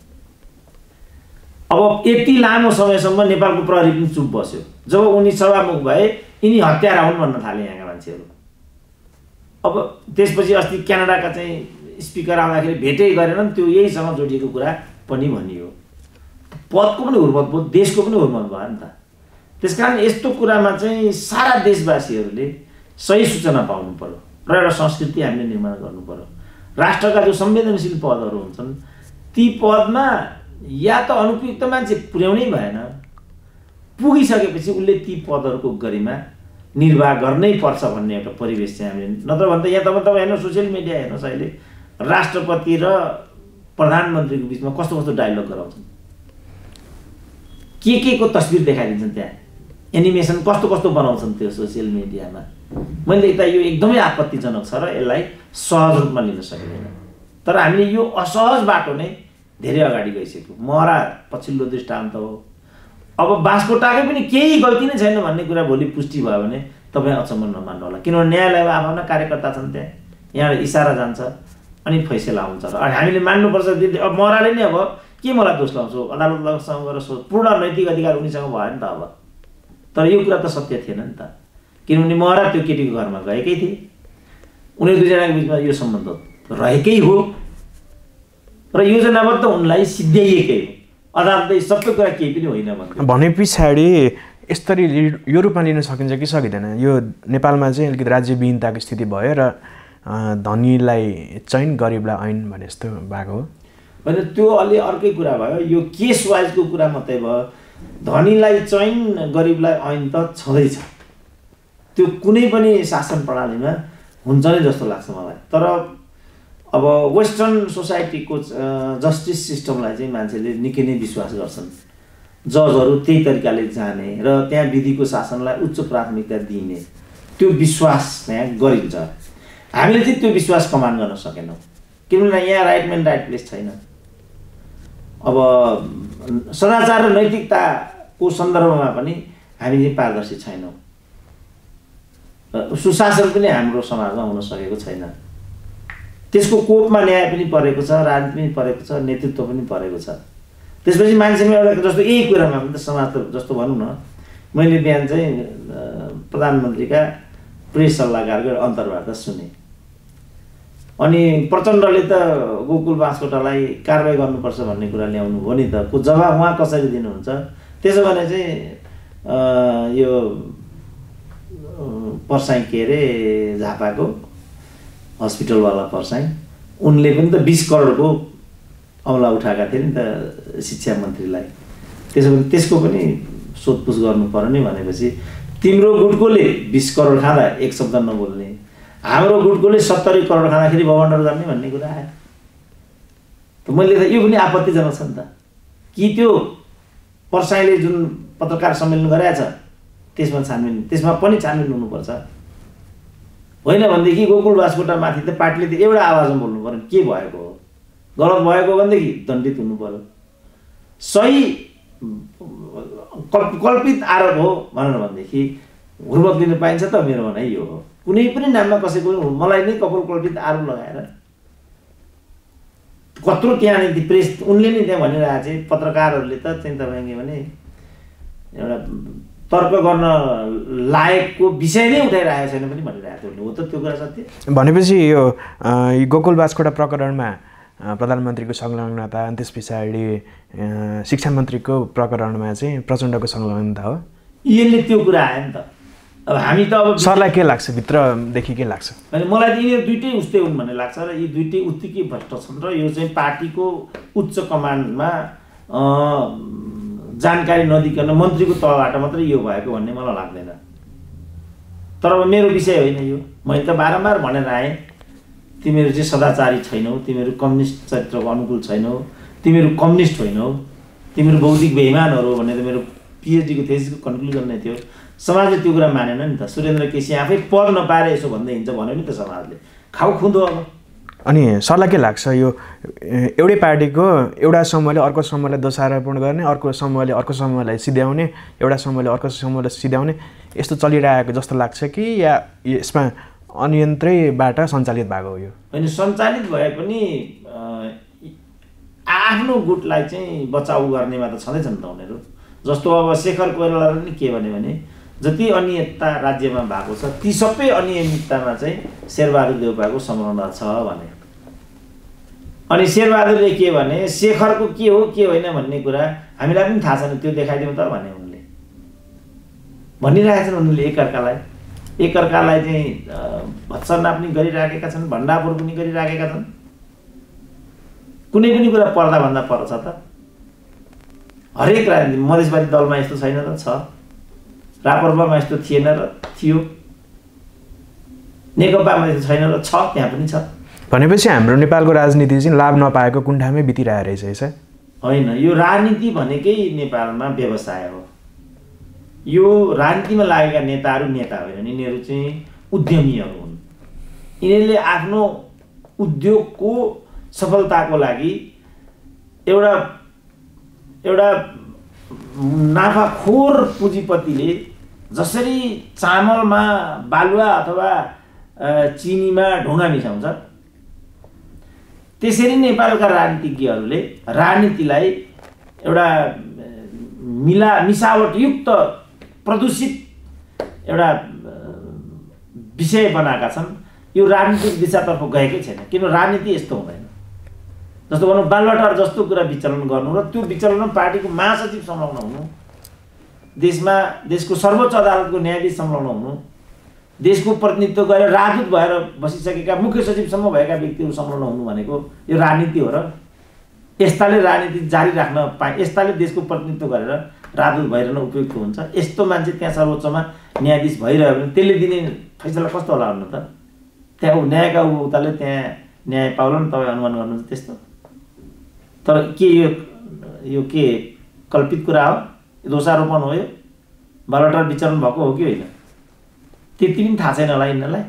अब यति लामो समयसम्म नेपालको प्रहरी पनि चुप बस्यो। जब उनी सभामुख भए यिनी हत्यारा हुन् भन्न थाले यहाँका मान्छेहरू। अब त्यसपछि अस्ति क्यानाडाका चाहिँ स्पिकर आउँदाखेरि भेटै गरेनन्, त्यो यहीसँग जोडिएको कुरा पनि भनियो। पदको पनि हुर्मत भयो, देशको पनि हुर्मत भयो नि त। त्यसकारण यस्तो कुरामा चाहिँ सारा देशवासीहरूले सही सूचना पाउनु पर्यो र एउटा संस्कृति हामीले निर्माण गर्नु पर्यो। राष्ट्रका जो संवेदनशील पदहरू हुन्छन् ती पदमा या त अनुपयुक्त मान्छे पुर्याउनै भएन, पुगिसकेपछि उसले ती पदहरूको गरिमा निर्वाह गर्नै पर्छ भन्ने एउटा परिवेश चाहिँ हामीले, नत्र भने त यहाँ तपाईँ हेर्नु सोसियल मिडिया हेर्नुहोस्, अहिले राष्ट्रपति र प्रधानमन्त्रीको बिचमा कस्तो कस्तो डायलग गराउँछन्, के को तस्बिर देखाइदिन्छन्, त्यहाँ एनिमेसन कस्तो कस्तो बनाउँछन् त्यो सोसियल मिडियामा। मैले देख्दा यो एकदमै आपत्तिजनक छ र यसलाई सहज रूपमा लिन सकिँदैन। तर हामीले यो असहज बाटो नै धेरै अगाडि गइसक्यो। महरा पछिल्लो दृष्टान्त हो। अब बाँसकोटाकै पनि केही गल्ती नै छैन भन्ने कुरा भोलि पुष्टि भयो भने तपाईँ अचम्म नमान्नु होला, किनभने न्यायालयमा आफ्ना कार्यकर्ता छन्, त्यहाँ यहाँ इसारा जान्छ अनि फैसला हुन्छ र हामीले मान्नुपर्छ। अब महराले नै अब के मलाई दोष लाउँछु, अदालतसँग गएर पूर्ण नैतिक अधिकार उनीसँग भयो नि त। अब तर यो कुरा त सत्य थिएन नि त, किनभने महरा त्यो केटीको घरमा गएकै थिए, उनीहरू दुईजनाको बिचमा यो सम्बन्ध रहेकै हो र योजनाबद्ध उनलाई सिद्ध्याइएकै हो। अदालतले सबै कुरा केही पनि होइन भने पछाडि यसरी यो रूपमा लिन सकिन्छ कि सकिँदैन? यो नेपालमा चाहिँ अलिकति राज्यविहीनताको स्थिति भयो र धनीलाई चैन गरिबलाई ऐन भने जस्तो भएको हो। होइन, त्यो अलि अर्कै कुरा भयो। यो केस वाइजको कुरा मात्रै भयो। धनीलाई चैन गरिबलाई ऐन त छँदैछ, त्यो कुनै पनि शासन प्रणालीमा हुन्छ नै जस्तो लाग्छ मलाई। तर अब वेस्टर्न सोसाइटीको जस्टिस सिस्टमलाई चाहिँ मान्छेले निकै नै विश्वास गर्छन्। जजहरू त्यही तरिकाले जाने र त्यहाँ विधिको शासनलाई उच्च प्राथमिकता दिने त्यो विश्वास त्यहाँ गरिन्छ। हामीले चाहिँ त्यो विश्वास कमान गर्न सकेनौँ, किनभने यहाँ राइट म्यान राइट प्लेस छैन। अब सदाचार र नैतिकताको सन्दर्भमा पनि हामी चाहिँ पारदर्शी छैनौँ। सुशासन पनि हाम्रो समाजमा हुन सकेको छैन। त्यसको कोपमा न्याय पनि परेको छ, राजनीति पनि परेको छ, नेतृत्व पनि परेको छ। त्यसपछि मान्छेमा एउटा जस्तो यही कुरामा पनि त समाज जस्तो भनौँ न, मैले बिहान चाहिँ प्रधानमन्त्रीका प्रेस सल्लाहकारको अन्तर्वार्ता सुने। अनि प्रचण्डले त गोकुल बाँसकोटालाई कारवाही गर्नुपर्छ भन्ने कुरा ल्याउनु हो नि त, को जवाब उहाँ कसरी दिनुहुन्छ? त्यसो भने चाहिँ यो पर्साई के अरे झापाको हस्पिटलवाला पर्साई, उनले पनि त 20 करोडको औँला उठाएका थिए नि त शिक्षा मन्त्रीलाई। त्यसो भने त्यसको पनि सोधपुछ गर्नु पर्यो नि। भनेपछि तिम्रो गुटकोले 20 करोड खाँदा एक शब्द नबोल्ने, हाम्रो गुटकोले 70 करोड खाँदाखेरि बवन्डर गर्ने भन्ने कुरा आयो। त मैले त यो पनि आपत्तिजनक छ नि त, कि त्यो पर्साईले जुन पत्रकार सम्मेलन गराएछ त्यसमा पनि छानबिन हुनुपर्छ। होइन भनेदेखि गोकुल बाँसकोटा माथि त पार्टीले त एउटा आवाजमा बोल्नु पर्यो, के भएको हो, गलत भएको भनेदेखि दण्डित हुनु पर्यो। सही कल्पित आरोप हो भनेर भनेदेखि हुर्मत लिन पाइन्छ त? मेरो भनाइ यो हो। कुनै पनि नाममा कसैको मलाई नै कल्पित आरोप लगाएर कत्रो त्यहाँदेखि प्रेस उनले नै त्यहाँ भनिरहेको चाहिँ पत्रकारहरूले त चाहिँ तपाईँले भने एउटा तर्क गर्न लायकको विषय नै उठाइरहेको छैन पनि भनिरहेको थियो। हो त त्यो कुरा सत्य? भनेपछि यो गोकुल बास्कोटा प्रकरणमा प्रधानमन्त्रीको संलग्नता अनि त्यस पछाडि शिक्षा मन्त्रीको प्रकरणमा चाहिँ प्रचण्डको संलग्नता हो। यसले त्यो कुरा आयो नि त। अब हामी त अब सरलाई के लाग्छ, भित्रदेखि के लाग्छ? अनि मलाई त यिनीहरू दुइटै उस्तै हुन् भन्ने लाग्छ र यी दुइटै उत्तिकै भ्रष्ट छन् र यो चाहिँ पार्टीको उच्च कमान्डमा जानकारी नदिकन मन्त्रीको तहबाट मात्रै यो भएको भन्ने मलाई लाग्दैन। तर अब मेरो विषय होइन यो। मैले त बारम्बार भनेर आएँ, तिमीहरू चाहिँ सदाचारी छैनौ, तिमीहरू कम्युनिस्ट चरित्रको अनुकूल छैनौ, तिमीहरू कम्युनिस्ट होइनौ, तिमीहरू बौद्धिक बेइमानहरू भनेर मेरो पिएचडीको थेसिसको कन्क्लुजन नै थियो। समाजले त्यो कुरा मानेन नि त। सुरेन्द्र केसी आफै पढ नपाएर यसो भन्दै हिँड्छ भन्यो नि त समाजले। खाउ खुन्दो अब। अनि सरलाई के लाग्छ यो एउटै पार्टीको एउटा समूहले अर्को समूहलाई दोषारोपण गर्ने, अर्को समूहले अर्को समूहलाई सिध्याउने, एउटा समूहले अर्को समूहलाई सिध्याउने यस्तो चलिरहेको जस्तो लाग्छ कि या यसमा अनियन्त्रैबाट सञ्चालित भएको हो? यो होइन, सञ्चालित भए पनि आफ्नो गुटलाई चाहिँ बचाउ गर्नेमा त छँदैछन् त उनीहरू। जस्तो अब शेखर कोइरालाले नि के भने जति अनियमितता राज्यमा भएको छ ती सबै अनियमिततामा चाहिँ शेरबहादुर देउपाको संलग्नता छ भने। अनि शेरबहादुरले के भने शेखरको के हो के होइन भन्ने कुरा हामीलाई पनि थाहा छैन, त्यो देखाइदिउँ त भने उनले भनिरहेका छन्। उनले एकअर्कालाई चाहिँ भत्सना पनि गरिराखेका छन्, भण्डाफोर पनि गरिराखेका छन्। कुनै पनि कुरा पर्दाभन्दा पर्छ त। हरेक राजनीति मधेसवादी दलमा यस्तो छैन र छ, राप्रपामा यस्तो थिएन र थियो, नेकपामा यस्तो छैन र छ, त्यहाँ पनि छ। भनेपछि हाम्रो नेपालको राजनीति चाहिँ लाभ नपाएको कुण्ठामै बितिरहेको रहेछ है? होइन, यो राजनीति भनेकै नेपालमा व्यवसाय हो। यो राजनीतिमा लागेका नेताहरू नेता होइनन्, यिनीहरू चाहिँ उद्यमीहरू हुन्। यिनीहरूले आफ्नो उद्योगको सफलताको लागि एउटा नाफाखोर पुँजीपतिले जसरी चामलमा बालुवा अथवा चिनीमा ढुङ्गा मिसाउँछ त्यसरी नेपालका राजनीतिज्ञहरूले राजनीतिलाई एउटा मिसावटयुक्त प्रदूषित एउटा विषय बनाएका छन्। यो राजनीतिक दिशातर्फ गएकै छैन। किन राजनीति यस्तो हुँदैन। जस्तो भनौँ बालुवाटार जस्तो कुरा विचलन गर्नु र त्यो विचलनमा पार्टीको महासचिव संलग्न हुनु, देशको सर्वोच्च अदालतको न्यायाधीश संलग्न हुनु, देशको प्रतिनिधित्व गरेर राजदूत भएर बसिसकेका मुख्य सचिवसम्म भएका व्यक्तिहरू संलग्न हुनु भनेको यो राजनीति हो। र यस्ताले राजनीति जारी राख्न यस्ताले देशको प्रतिनिधित्व गरेर राजदूत भइरहन उपयुक्त हुन्छ। यस्तो मान्छे त्यहाँ सर्वोच्चमा न्यायाधीश भइरह्यो भने त्यसले दिने फैसला कस्तो होला भन्नु त? त्यहाँ न्यायका उपभोक्ताले त्यहाँ न्याय पाउला नि, तपाईँ अनुमान गर्नुहुन्छ त्यस्तो? तर के यो के कल्पित कुरा हो? दोषारोपण हो? यो बालुवाटार विचलन भएको हो कि होइन? त्यति पनि थाहा छैन होला यिनीहरूलाई।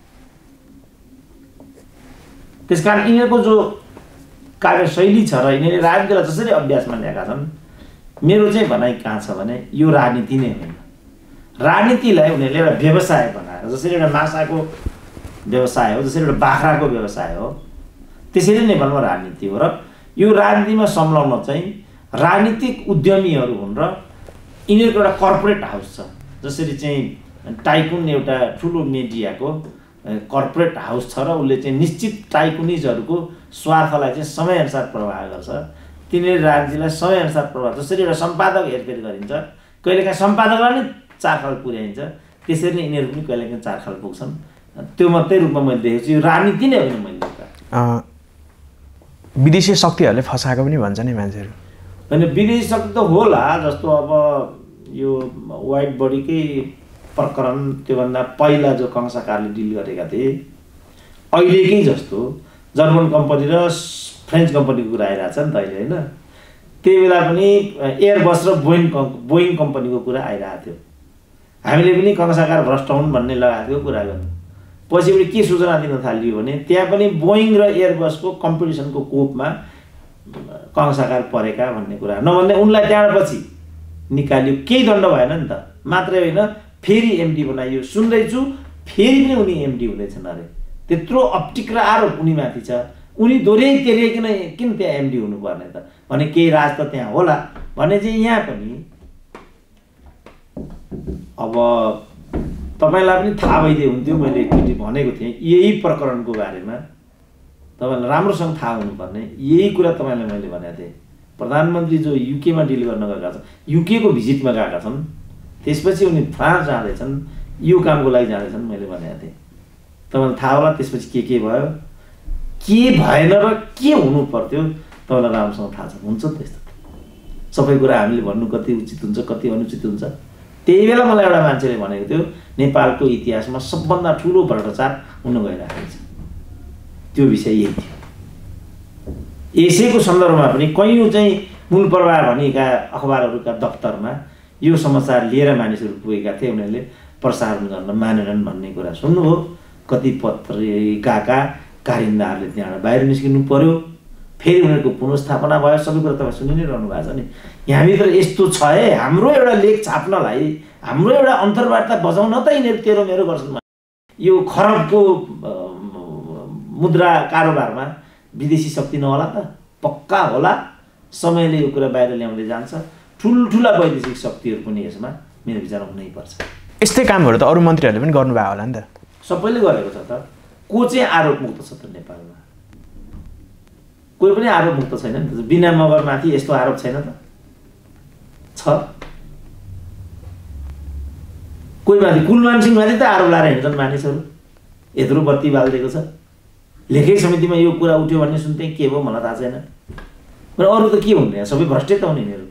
त्यसकारण यिनीहरूको जो कार्यशैली छ र यिनीहरूले राजनीतिलाई जसरी अभ्यासमा ल्याएका छन्, मेरो चाहिँ भनाइ कहाँ छ भने यो राजनीति नै होइन। राजनीतिलाई उनीहरूले एउटा व्यवसाय बनाएर, जसरी एउटा माछाको व्यवसाय हो, जसरी एउटा बाख्राको व्यवसाय हो, त्यसरी नेपालमा राजनीति हो। र यो राजनीतिमा संलग्न चाहिँ राजनीतिक उद्यमीहरू हुन् र यिनीहरूको एउटा कर्पोरेट हाउस छ। जसरी चाहिँ टाइकुन एउटा ठुलो मिडियाको कर्पोरेट हाउस छ र उसले चाहिँ निश्चित टाइकुनिजहरूको स्वार्थलाई चाहिँ समयअनुसार प्रवाह गर्छ। तिनीहरू राजनीतिलाई समयअनुसार प्रवाह, जसरी एउटा सम्पादक हेरफेर गरिन्छ, कहिलेकाहीँ सम्पादकलाई नै चारखाल पुर्याइन्छ, त्यसरी नै यिनीहरू पनि कहिलेकाहीँ चारखाल पुग्छन्। त्यो मात्रै रूपमा मैले देखेको छु। यो राजनीति नै होइन। मैले विदेशी शक्तिहरूले फसाएको पनि भन्छ नि मान्छेहरू। होइन, विदेशी शक्ति त होला। जस्तो अब यो वाइट बडीकै प्रकरण त्योभन्दा पहिला जो कंसाकारले डिल गरेका थिए, अहिलेकै जस्तो जर्मन कम्पनी र फ्रेन्च कम्पनीको कुरा आइरहेछ नि त अहिले, होइन? त्यही बेला पनि एयरबस र बोइङ कम्पनीको कुरा आइरहेको थियो। हामीले पनि कंसाकार भ्रष्ट हुन् भन्ने लगाएको थियो कुरा गर्नु। पछिबाट के सूचना दिन थालियो भने त्यहाँ पनि बोइङ र एयरबसको कम्पिटिसनको कोपमा कंसाकार परेका भन्ने कुरा नभन्दै उनलाई त्यहाँबाट पछि निकाल्यो, केही दण्ड भएन नि त। मात्रै होइन फेरि एमडी बनाइयो। सुन्दैछु फेरि पनि उनी एमडी हुँदैछन् अरे। त्यत्रो अप्टिक र आरोप उनीमाथि छ, उनी दोहोऱ्याइ तेह्रिकन किन त्यहाँ एमडी हुनुपर्ने त भने केही राज त त्यहाँ होला भने चाहिँ यहाँ पनि अब तपाईँलाई पनि थाहा भइदिए हुन्थ्यो। मैले एकचोटि भनेको थिएँ यही प्रकरणको बारेमा तपाईँलाई राम्रोसँग थाहा हुनुपर्ने यही कुरा तपाईँलाई मैले भनेको थिएँ। प्रधानमन्त्री जो युकेमा डिल गर्न गएका छन्, युकेको भिजिटमा गएका छन्, त्यसपछि उनी फ्रान्स जाँदैछन्, यो कामको लागि जाँदैछन्, मैले भनेको थिएँ। तपाईँलाई थाहा होला त्यसपछि के भयो, के भएन र के हुनु पर्थ्यो तपाईँलाई राम्रोसँग थाहा छ। हुन्छ त्यस्तो सबै कुरा हामीले भन्नु कति उचित हुन्छ कति अनुचित हुन्छ। त्यही बेला मलाई एउटा मान्छेले भनेको थियो नेपालको इतिहासमा सबभन्दा ठुलो भ्रष्टाचार हुन गइरहेको छ, त्यो विषय यही थियो। यसैको सन्दर्भमा पनि कैयौँ चाहिँ मूल प्रवाह भनिएका अखबारहरूका दफ्तरमा यो समाचार लिएर मानिसहरू पुगेका थिए। उनीहरूले प्रसारण गर्न मानेनन् भन्ने कुरा सुन्नुभयो। कति पत्रिकाका कारिन्दाहरूले त्यहाँबाट बाहिर निस्किनु पर्यो, फेरि उनीहरूको पुनर्स्थापना भयो। सबै कुरा तपाईँ सुनि नै रहनु भएको छ नि। यहाँभित्र यस्तो छ है, हाम्रो एउटा लेख छाप्नलाई, हाम्रो एउटा अन्तर्वार्ता बजाउन त यिनीहरू तेरो मेरो गर्छन्। यो खरबको मुद्रा कारोबारमा विदेशी शक्ति नहोला त? पक्का होला। समयले यो कुरा बाहिर ल्याउँदै जान्छ। ठुल्ठुला वैदेशिक शक्तिहरू पनि यसमा मेरो विचारमा हुनैपर्छ। यस्तै कामहरू त अरू मन्त्रीहरूले पनि गर्नुभयो होला नि त? सबैले गरेको छ त। को चाहिँ आरोप मुक्त छ त नेपालमा? कोही पनि आरोप मुक्त छैन नि त। बिना मगरमाथि यस्तो आरोप छैन त? छ। कोही माथि कुलमान सिंहमाथि त आरोप लाएर हिँड्छन् मानिसहरू। यत्रो बत्ती बालिदिएको छ। लेखै समितिमा यो कुरा उठ्यो भन्ने सुन्थेँ, के भयो मलाई थाहा छैन। अरू त के हुने, सबै भ्रष्टै त हुने यिनीहरू।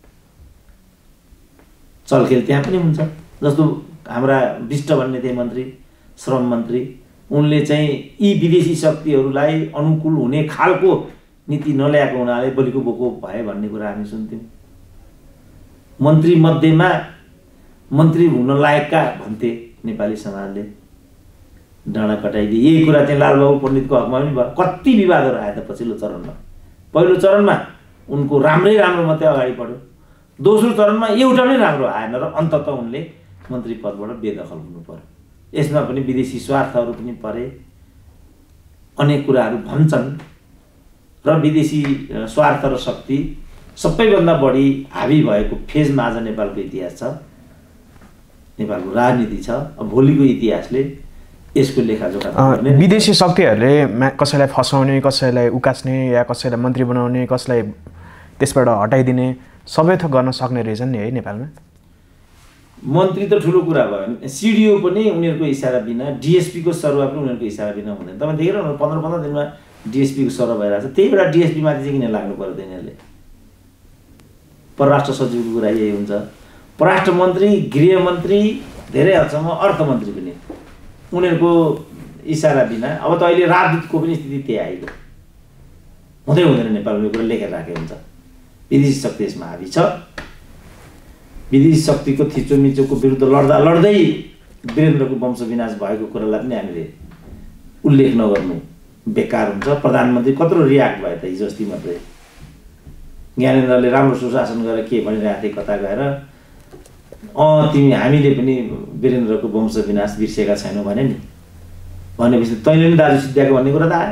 चलखेल त्यहाँ पनि हुन्छ। जस्तो हाम्रा विष्ट भन्ने थिए मन्त्री, श्रम मन्त्री, उनले चाहिँ यी विदेशी शक्तिहरूलाई अनुकूल हुने खालको नीति नल्याएको हुनाले बलिको बोको भए भन्ने कुरा हामी सुन्थ्यौँ। मन्त्री मध्येमा मन्त्री हुन लायकका भन्थे नेपाली समाजले, डाँडा कटाइदिए। यही कुरा चाहिँ लालबाबु पण्डितको हकमा पनि भयो। कति विवादहरू आए त पछिल्लो चरणमा। पहिलो चरणमा उनको राम्रै राम्रो मात्रै अगाडि बढ्यो, दोस्रो चरणमा एउटा पनि राम्रो आएन र अन्ततः उनले मन्त्री पदबाट बेदखल हुनु पर्यो। यसमा पनि विदेशी स्वार्थहरू पनि परे, अनेक कुराहरू भन्छन् र विदेशी स्वार्थ र शक्ति सबैभन्दा बढी हावी भएको फेजमा आज नेपालको इतिहास छ, नेपालको राजनीति छ। अब भोलिको इतिहासले यसको लेखाजोखा गर्ने। विदेशी शक्तिहरूले कसैलाई फसाउने, कसैलाई उकास्ने या कसैलाई मन्त्री बनाउने, कसैलाई त्यसबाट हटाइदिने सबै थोक गर्न सक्ने रहेछन् नि है नेपालमा? मन्त्री त ठुलो कुरा भयो। सिडिओ पनि उनीहरूको इसारा बिना, डिएसपीको सरुवा पनि उनीहरूको इसारा बिना हुँदैन। तपाईँ देखेर 15-15 दिनमा डिएसपीको सरुवा भइरहेको छ। त्यही बेला डिएसपीमाथि चाहिँ किन लाग्नु पर्यो त यिनीहरूले? परराष्ट्र सचिवको कुरा यही हुन्छ। परराष्ट्र मन्त्री, गृहमन्त्री, धेरै हदसम्म अर्थमन्त्री पनि उनीहरूको इसारा बिना। अब त अहिले राजदूतको पनि स्थिति त्यही आइगयो। हुँदै हुँदैन नेपालमा यो कुरा लेखेर राखेको हुन्छ। विदेशी शक्ति यसमा हावी छ। विदेशी शक्तिको थिचोमिचोको विरुद्ध लड्दै वीरेन्द्रको वंश विनाश भएको कुरालाई पनि हामीले उल्लेख नगर्नु बेकार हुन्छ। प्रधानमन्त्री कत्रो रियाक्ट भयो त हिजो अस्ति मात्रै। ज्ञानेन्द्रले राम्रो सुशासन गरेर के भनिरहेको थिए कता गएर, तिमी हामीले पनि वीरेन्द्रको वंश विनाश बिर्सेका छैनौँ भने नि, भनेपछि तैँले पनि दाजु सिद्ध्याएको भन्ने कुरा त आयो।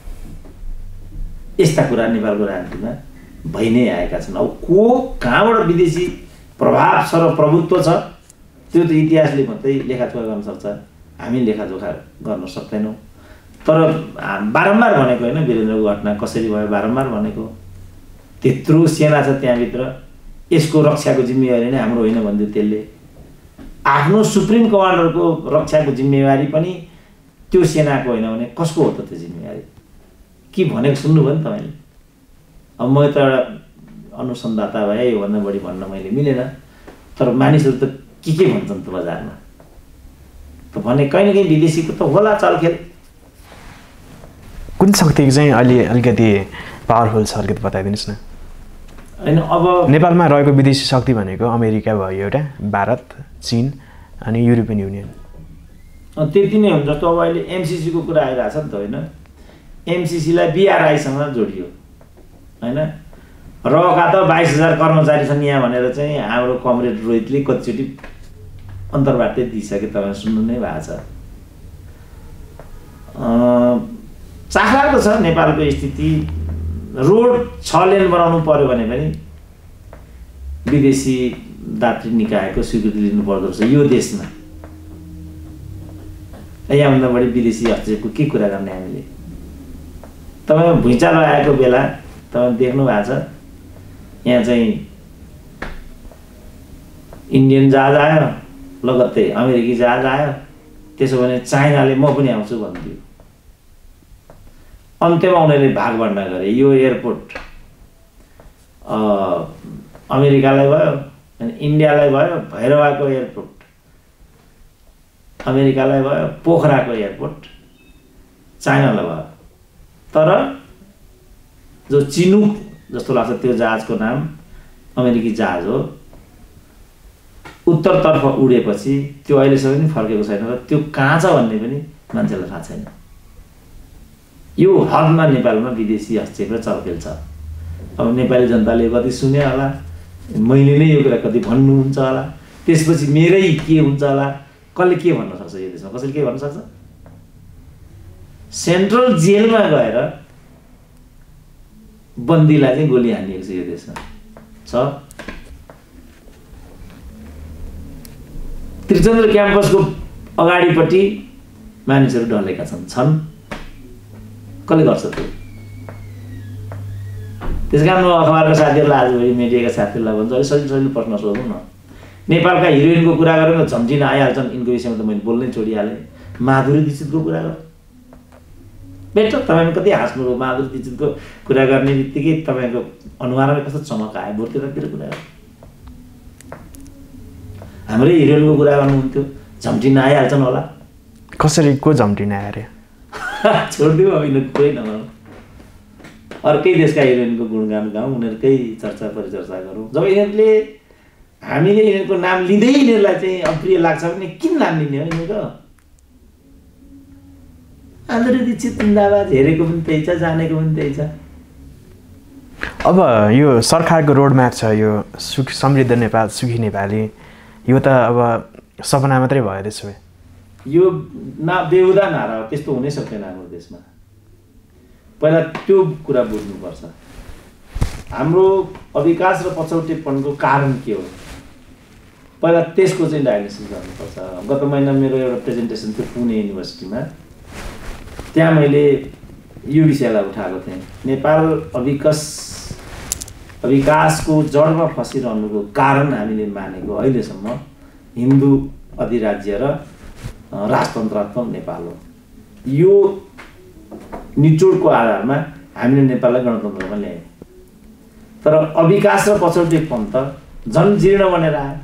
यस्ता कुरा नेपालको राजनीतिमा भइ नै आएका छन्। अब को कहाँबाट विदेशी प्रभाव छ र प्रभुत्व छ त्यो त इतिहासले मात्रै लेखाजोखा गर्न सक्छ, हामी लेखाजोखा गर्न सक्दैनौँ। तर बारम्बार भनेको होइन, वीरेन्द्रको घटना कसरी भयो बारम्बार भनेको। त्यत्रो सेना छ त्यहाँभित्र, यसको रक्षाको जिम्मेवारी नै हाम्रो होइन भन्थ्यो त्यसले। आफ्नो सुप्रिम कमान्डरको रक्षाको जिम्मेवारी पनि त्यो सेनाको होइन भने कसको हो त त्यो जिम्मेवारी? के भनेको सुन्नुभयो नि तपाईँले? अब म त एउटा अनुसन्धाता भए योभन्दा बढी भन्न मैले मिलेन, तर मानिसहरू त के भन्छन् त बजारमा त भने कहीँ न कहीँ विदेशीको त होला चलखेल। कुन शक्ति चाहिँ अहिले अलिकति पावरफुल छ अलिकति बताइदिनुहोस् न। होइन अब नेपालमा रहेको विदेशी शक्ति भनेको अमेरिका भयो एउटा, भारत, चीन अनि युरोपियन युनियन। त्यति नै हुन्छ। जस्तो अब अहिले एमसिसीको कुरा आइरहेछ नि त होइन, एमसिसीलाई बिआरआईसँग जोडियो हैन रहका त 22,000 कर्मचारी छन् यहाँ भनेर चाहिँ हाम्रो कमरेड रोहितले कतिचोटि अन्तर्वार्ता दिइसके तपाईँ सुन्नु नै भएको छ। चाखलाग्दो छ नेपालको स्थिति। रोड 6 लेन बनाउनु पर्यो भने पनि विदेशी दात्री निकायको स्वीकृति लिनु पर्दो रहेछ यो देशमा। यहाँभन्दा बढी विदेशी हस्तक्षेपको के कुरा गर्ने हामीले? तपाईँ भुइँचालो आएको बेला तपाईँ देख्नु भएको छ यहाँ चाहिँ इन्डियन जहाज आयो, लगत्तै अमेरिकी जहाज आयो, त्यसो भने चाइनाले म पनि आउँछु भन्थ्यो। अन्त्यमा उनीहरूले भागभण्डा गरे। यो एयरपोर्ट अमेरिकालाई भयो अनि इन्डियालाई भयो, भैरवाको एयरपोर्ट अमेरिकालाई भयो, पोखराको एयरपोर्ट चाइनालाई भयो। तर जो चिनुक जस्तो लाग्छ त्यो जहाजको नाम अमेरिकी जहाज हो। उत्तरतर्फ उडेपछि त्यो अहिलेसम्म पनि फर्केको छैन र त्यो कहाँ छ भन्ने पनि मान्छेलाई थाहा छैन। यो हदमा नेपालमा विदेशी हस्तक्षेप र चलखेल छ। अब नेपाली जनताले कति सुने होला, मैले नै यो कुरा कति भन्नुहुन्छ होला, त्यसपछि मेरै के हुन्छ होला, कसले के भन्न सक्छ यो देशमा? कसैले के भन्न सक्छ? सेन्ट्रल जेलमा गएर बन्दीलाई चाहिँ गोली हानिएको छ यो देशमा छ। त्रिचन्द्र क्याम्पसको अगाडिपट्टि मानिसहरू ढलेका छन्। कसले गर्छ त्यो? त्यसकारण म अखबारका साथीहरूलाई आजभोलि मिडियाका साथीहरूलाई भन्छु अलिक सजिलो प्रश्न सोधौँ न। नेपालका हिरोइनको कुरा गरेर न झम्झिन आइहाल्छन्। यिनको विषयमा त मैले बोल्नै छोडिहालेँ। माधुरी दीक्षितको कुरा गर बेटर। तपाईँ कति हाँस्नुभयो माधुरी दीक्षितको कुरा गर्ने बित्तिकै तपाईँको अनुहारमा कस्तो चमक आयो। बोर्तेतिर कुरा गर। हाम्रै हिरोइनको कुरा गर्नुहुन्थ्यो, झम्टिन आइहाल्छन् होला। कसरी को झम्टिन आयो अरे? छोडिदिउँ अब यिनीहरू कोही नगरौँ। अर्कै देशका हिरोइनको गुणगान गाउँ, उनीहरूकै चर्चा परिचर्चा गरौँ। जब यिनीहरूले हामीले यिनीहरूको नाम लिँदै यिनीहरूलाई चाहिँ अप्रिय लाग्छ भने किन नाम लिने हो यिनीहरूको? माधुरी दीक्षित जिन्दाबाद, हेरेको पनि त्यही छ, जानेको पनि त्यही छ। अब यो सरकारको रोड म्याप छ यो समृद्ध नेपाल सुखी नेपाली, यो त अब सपना मात्रै भयो त्यसो भए? यो बेहुदा नारा हो, त्यस्तो हुनै सक्दैन हाम्रो देशमा। पहिला त्यो कुरा बुझ्नुपर्छ। हाम्रो अविकास र पछौटेपनको कारण के हो पहिला त्यसको चाहिँ डायग्नोसिस गर्नुपर्छ। गत महिना मेरो एउटा प्रेजेन्टेसन थियो पुणे युनिभर्सिटीमा। त्यहाँ मैले यो विषयलाई उठाएको थिएँ। नेपाल अविकासको जडमा फसिरहनुको कारण हामीले मानेको अहिलेसम्म हिन्दू अधिराज्य र राजतन्त्रात्मक नेपाल हो। यो निचोडको आधारमा हामीले नेपाललाई गणतन्त्रमा ल्यायौँ। तर अविकास र पछौटेपन त झन् जीर्ण बनेर आयो।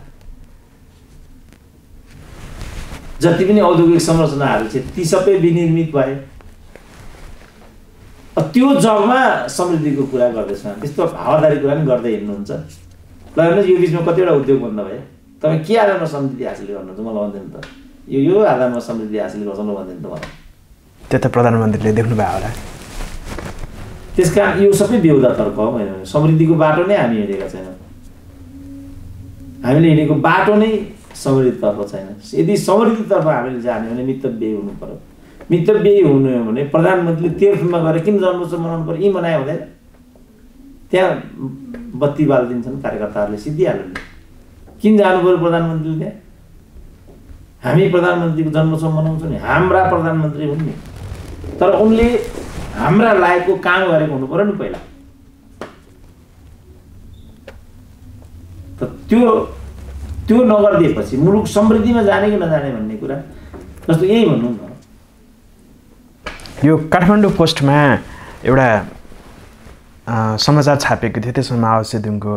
जति पनि औद्योगिक संरचनाहरू छ ती सबै विनिर्मित भए। त्यो जगमा समृद्धिको कुरा गर्दैछ। त्यस्तो हावादारी कुरा पनि गर्दै हिँड्नुहुन्छ। ल हेर्नुहोस् यो बिचमा कतिवटा उद्योग बन्द भयो। तपाईँ के आधारमा समृद्धि हासिल गर्नुहुन्छ मलाई भन्दैन त? यो आधारमा समृद्धि हासिल गर्छ ल भन्दैन त मलाई? त्यो त प्रधानमन्त्रीले देख्नुभयो होला। त्यसकारण यो सबै बेहुदा तर्क हो। मैले समृद्धिको बाटो नै हामी हिँडेका छैनौँ। हामीले हिँडेको बाटो नै समृद्धितर्फ छैन। यदि समृद्धितर्फ हामीले जाने भने मितव्ययी हुनु पर्यो। मितव्ययी हुनु हो भने प्रधानमन्त्रीले तीर्थमा गएर किन जन्मोत्सव मनाउनु पर्यो? यी मनायो हुँदैन? त्यहाँ बत्ती बालिदिन्छन् कार्यकर्ताहरूले, सिद्धिहाल्यो नि। किन जानु पर्यो प्रधानमन्त्रीले त्यहाँ? हामी प्रधानमन्त्रीको जन्मोत्सव मनाउँछौँ नि, हाम्रा प्रधानमन्त्री हुन् नि। तर उनले हाम्रा लायकको काम गरेको हुनु पर्यो नि पहिला। त त्यो नगरिदिएपछि मुलुक समृद्धिमा जाने कि नजाने भन्ने कुरा जस्तो यही भन्नु न। यो काठमाडौँ पोस्टमा एउटा समाचार छापेको थियो। त्यसमा माओ सेतुङको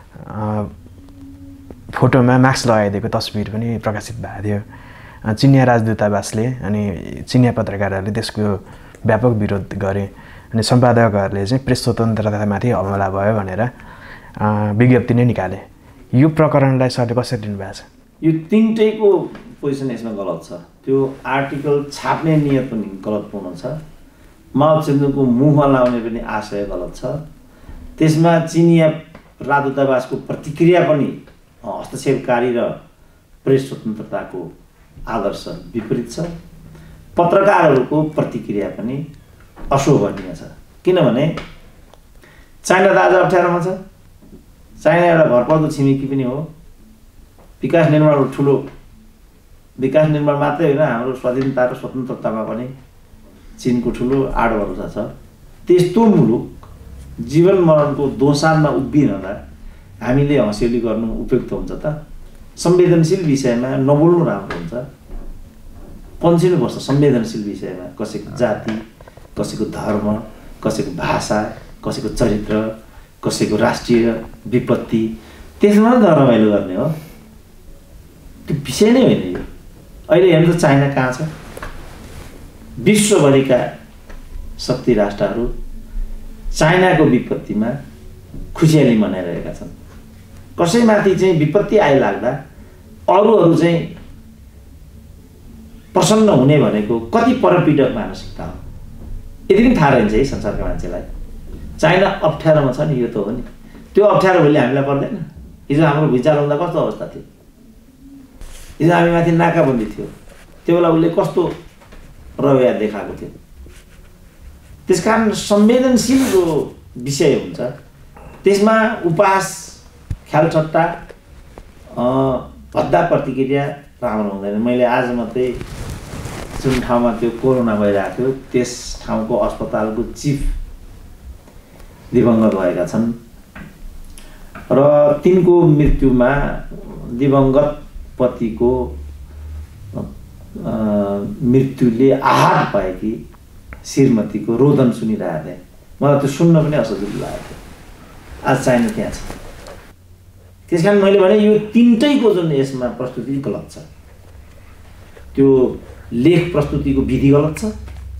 फोटोमा मास्क लगाइदिएको तस्बिर पनि प्रकाशित भएको थियो। चिनिया राजदूतावासले अनि चिनिया पत्रकारहरूले त्यसको व्यापक विरोध गरे अनि सम्पादकहरूले चाहिँ प्रेस स्वतन्त्रतामाथि हमला भयो भनेर विज्ञप्ति नै निकाले। यो प्रकरणलाई सरले कसरी लिनुभएको छ? यो तिनटैको पोजिसन यसमा गलत छ। त्यो आर्टिकल छाप्ने नियत पनि गलतपूर्ण छ। माओ सेतुङको मुखमा लाउने पनि आशय गलत छ। त्यसमा चिनिया राजदूतावासको प्रतिक्रिया पनि हस्तक्षेपकारी र प्रेस स्वतन्त्रताको आदर्श विपरीत छ। पत्रकारहरूको प्रतिक्रिया पनि अशोभनीय छ, किनभने चाइना त आज अप्ठ्यारोमा छ। चाइना एउटा भरपर्दो छिमेकी पनि हो। विकास निर्माण ठुलो विकास निर्माण मात्रै होइन, हाम्रो स्वाधीनता र स्वतन्त्रतामा पनि चीनको ठुलो आड भरोसा छ। त्यस्तो मुलुक जीवन मरणको दोसारमा उभिरहँदा हामीले हँस्यौली गर्नु उपयुक्त हुन्छ त? संवेदनशील विषयमा नबोल्नु राम्रो हुन्छ। पन्छिनुपर्छ संवेदनशील विषयमा, कसैको जाति, कसैको धर्म, कसैको भाषा, कसैको चरित्र, कसैको राष्ट्रिय विपत्ति, त्यसमा रमाइलो गर्ने हो। त्यो विषय नै होइन यो। अहिले हेर्नु त चाइना कहाँ छ? विश्वभरिका शक्ति राष्ट्रहरू चाइनाको विपत्तिमा खुसियाली मनाइरहेका छन्। कसैमाथि चाहिँ विपत्ति आइलाग्दा अरूहरू चाहिँ प्रसन्न हुने भनेको कति परपीडक मानसिकता हो, यति पनि थाहा रहन्छ है संसारका मान्छेलाई। चाइना अप्ठ्यारोमा छ नि, यो त हो नि। त्यो अप्ठ्यारो भोलि हामीलाई पर्दैन। हिजो हाम्रो भुइँचालो हुँदा कस्तो अवस्था थियो? हिजो हामी माथि नाकाबन्दी थियो, त्यो बेला उसले कस्तो रवैया देखाएको थियो? त्यसकारण संवेदनशील जो विषय हुन्छ त्यसमा उपहास, ख्यालठट्टा, भद्दा प्रतिक्रिया राम्रो हुँदैन। मैले आज मात्रै जुन ठाउँमा त्यो कोरोना भइरहेको थियो त्यस ठाउँको अस्पतालको चिफ दिवंगत भएका छन् र तिनको मृत्युमा दिवंगत पतिको मृत्युले आहत भएकी श्रीमतीको रोदन सुनिरहेको थिएँ। मलाई त्यो सुन्न पनि असजिलो लागेको थियो। आज चाइना त्यहाँ छ। त्यसकारण मैले भने यो तिनटैको जुन यसमा प्रस्तुति गलत छ। त्यो लेख प्रस्तुतिको विधि गलत छ।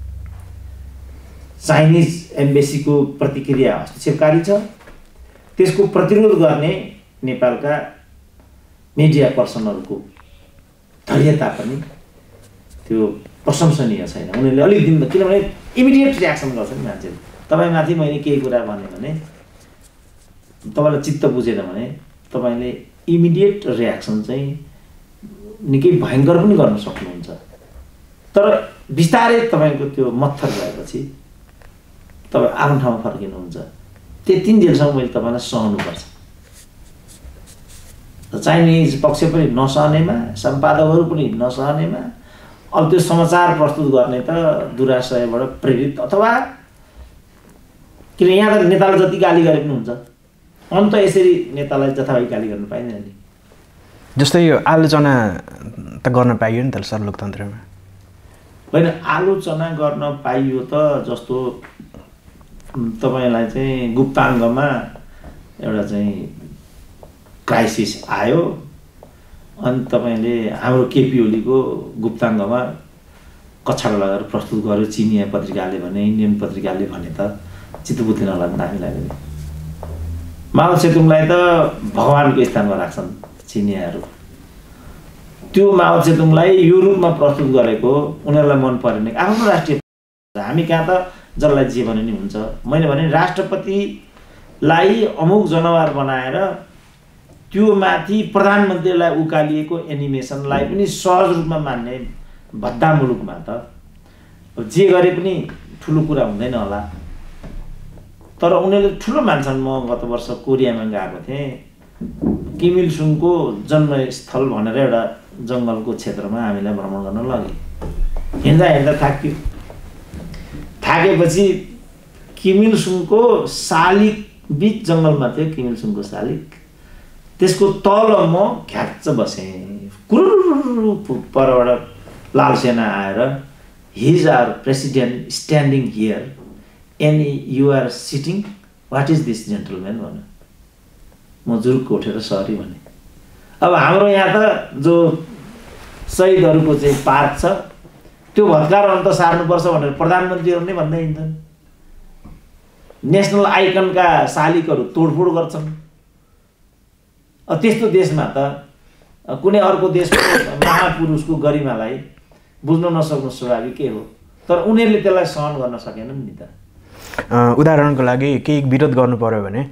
चाइनिज एम्बेसीको प्रतिक्रिया हस्तक्षेपकारी छ। त्यसको प्रतिरोध गर्ने नेपालका मिडिया पर्सनहरूको धैर्यता पनि त्यो प्रशंसनीय छैन। उनीहरूले अलिक दिन, किनभने इमिडिएट रियाक्सन गर्छन् मान्छेले। तपाईँमाथि मैले केही कुरा भने तपाईँलाई चित्त बुझेन भने तपाईँले इमिडिएट रियाक्सन चाहिँ निकै भयङ्कर पनि गर्न सक्नुहुन्छ। तर बिस्तारै तपाईँको त्यो मत्थर गएपछि तपाईँ आफ्नो ठाउँमा फर्किनुहुन्छ। त्यति जेलसम्म मैले तपाईँलाई सहनुपर्छ। चाइनिज पक्ष पनि नसहनेमा, सम्पादकहरू पनि नसहनेमा, अब त्यो समाचार प्रस्तुत गर्ने त दुराशयबाट प्रेरित अथवा किन यहाँ त नेतालाई जति गाली गरे पनि हुन्छ, अन्त यसरी नेतालाई जथाभावी गाली गर्न पाइँदैन नि। जस्तै यो आलोचना त गर्न पाइयो नि त सर लोकतन्त्रमा? होइन, आलोचना गर्न पाइयो त जस्तो तपाईँलाई चाहिँ गुप्ताङ्गमा एउटा चाहिँ क्राइसिस आयो अनि तपाईँले हाम्रो केपी ओलीको गुप्ताङ्गमा कछाडा लगाएर प्रस्तुत गर्यो, चिनिया पत्रिकाले भने, इन्डियन पत्रिकाले भने त चित्त बुझ्दैन होला नि त हामीलाई पनि। माओ सेतुङलाई त भगवानको स्थानमा राख्छन् चिनियाहरू। त्यो माओ सेतुङलाई यो रूपमा प्रस्तुत गरेको उनीहरूलाई मन परेन। आफ्नो राष्ट्रिय हामी कहाँ त जसलाई जे भने नि हुन्छ। मैले भने राष्ट्रपतिलाई अमुक जनावर बनाएर त्यो माथि प्रधानमन्त्रीलाई उकालिएको एनिमेसनलाई पनि सहज रूपमा मान्ने भद्दा मुलुकमा त जे गरे पनि ठुलो कुरा हुँदैन होला। तर उनीहरूले ठुलो मान्छन्। म गत वर्ष कोरियामा गएको थिएँ। किम इल सुङको जन्मस्थल भनेर एउटा जङ्गलको क्षेत्रमा हामीलाई भ्रमण गर्न लगे। हिँड्दा हिँड्दा थाकेपछि किम इल सुङको शालिग बिच जङ्गलमा थियो। किम इल सुङको शालिग, त्यसको तल म घ्याच्च बसेँ। कुरुरु परबाट लाल सेना आएर he's our president standing here and you are sitting, what is this gentleman भन्यो। म जुरुक्क उठेर सरी भने। अब हाम्रो यहाँ त जो शहीदहरूको चाहिँ पार्क छ त्यो भत्काएर अन्त सार्नुपर्छ भनेर प्रधानमन्त्रीहरू नै भन्दै हिँड्छन्। नेसनल आइकनका शालिगहरू तोडफोड गर्छन्। त्यस्तो देशमा त कुनै अर्को देशको महापुरुषको गरिमालाई बुझ्न नसक्नु स्वाभाविकै हो। तर उनीहरूले त्यसलाई सहन गर्न सकेनन् नि त। उदाहरणको लागि केही विरोध गर्नु पर्यो भने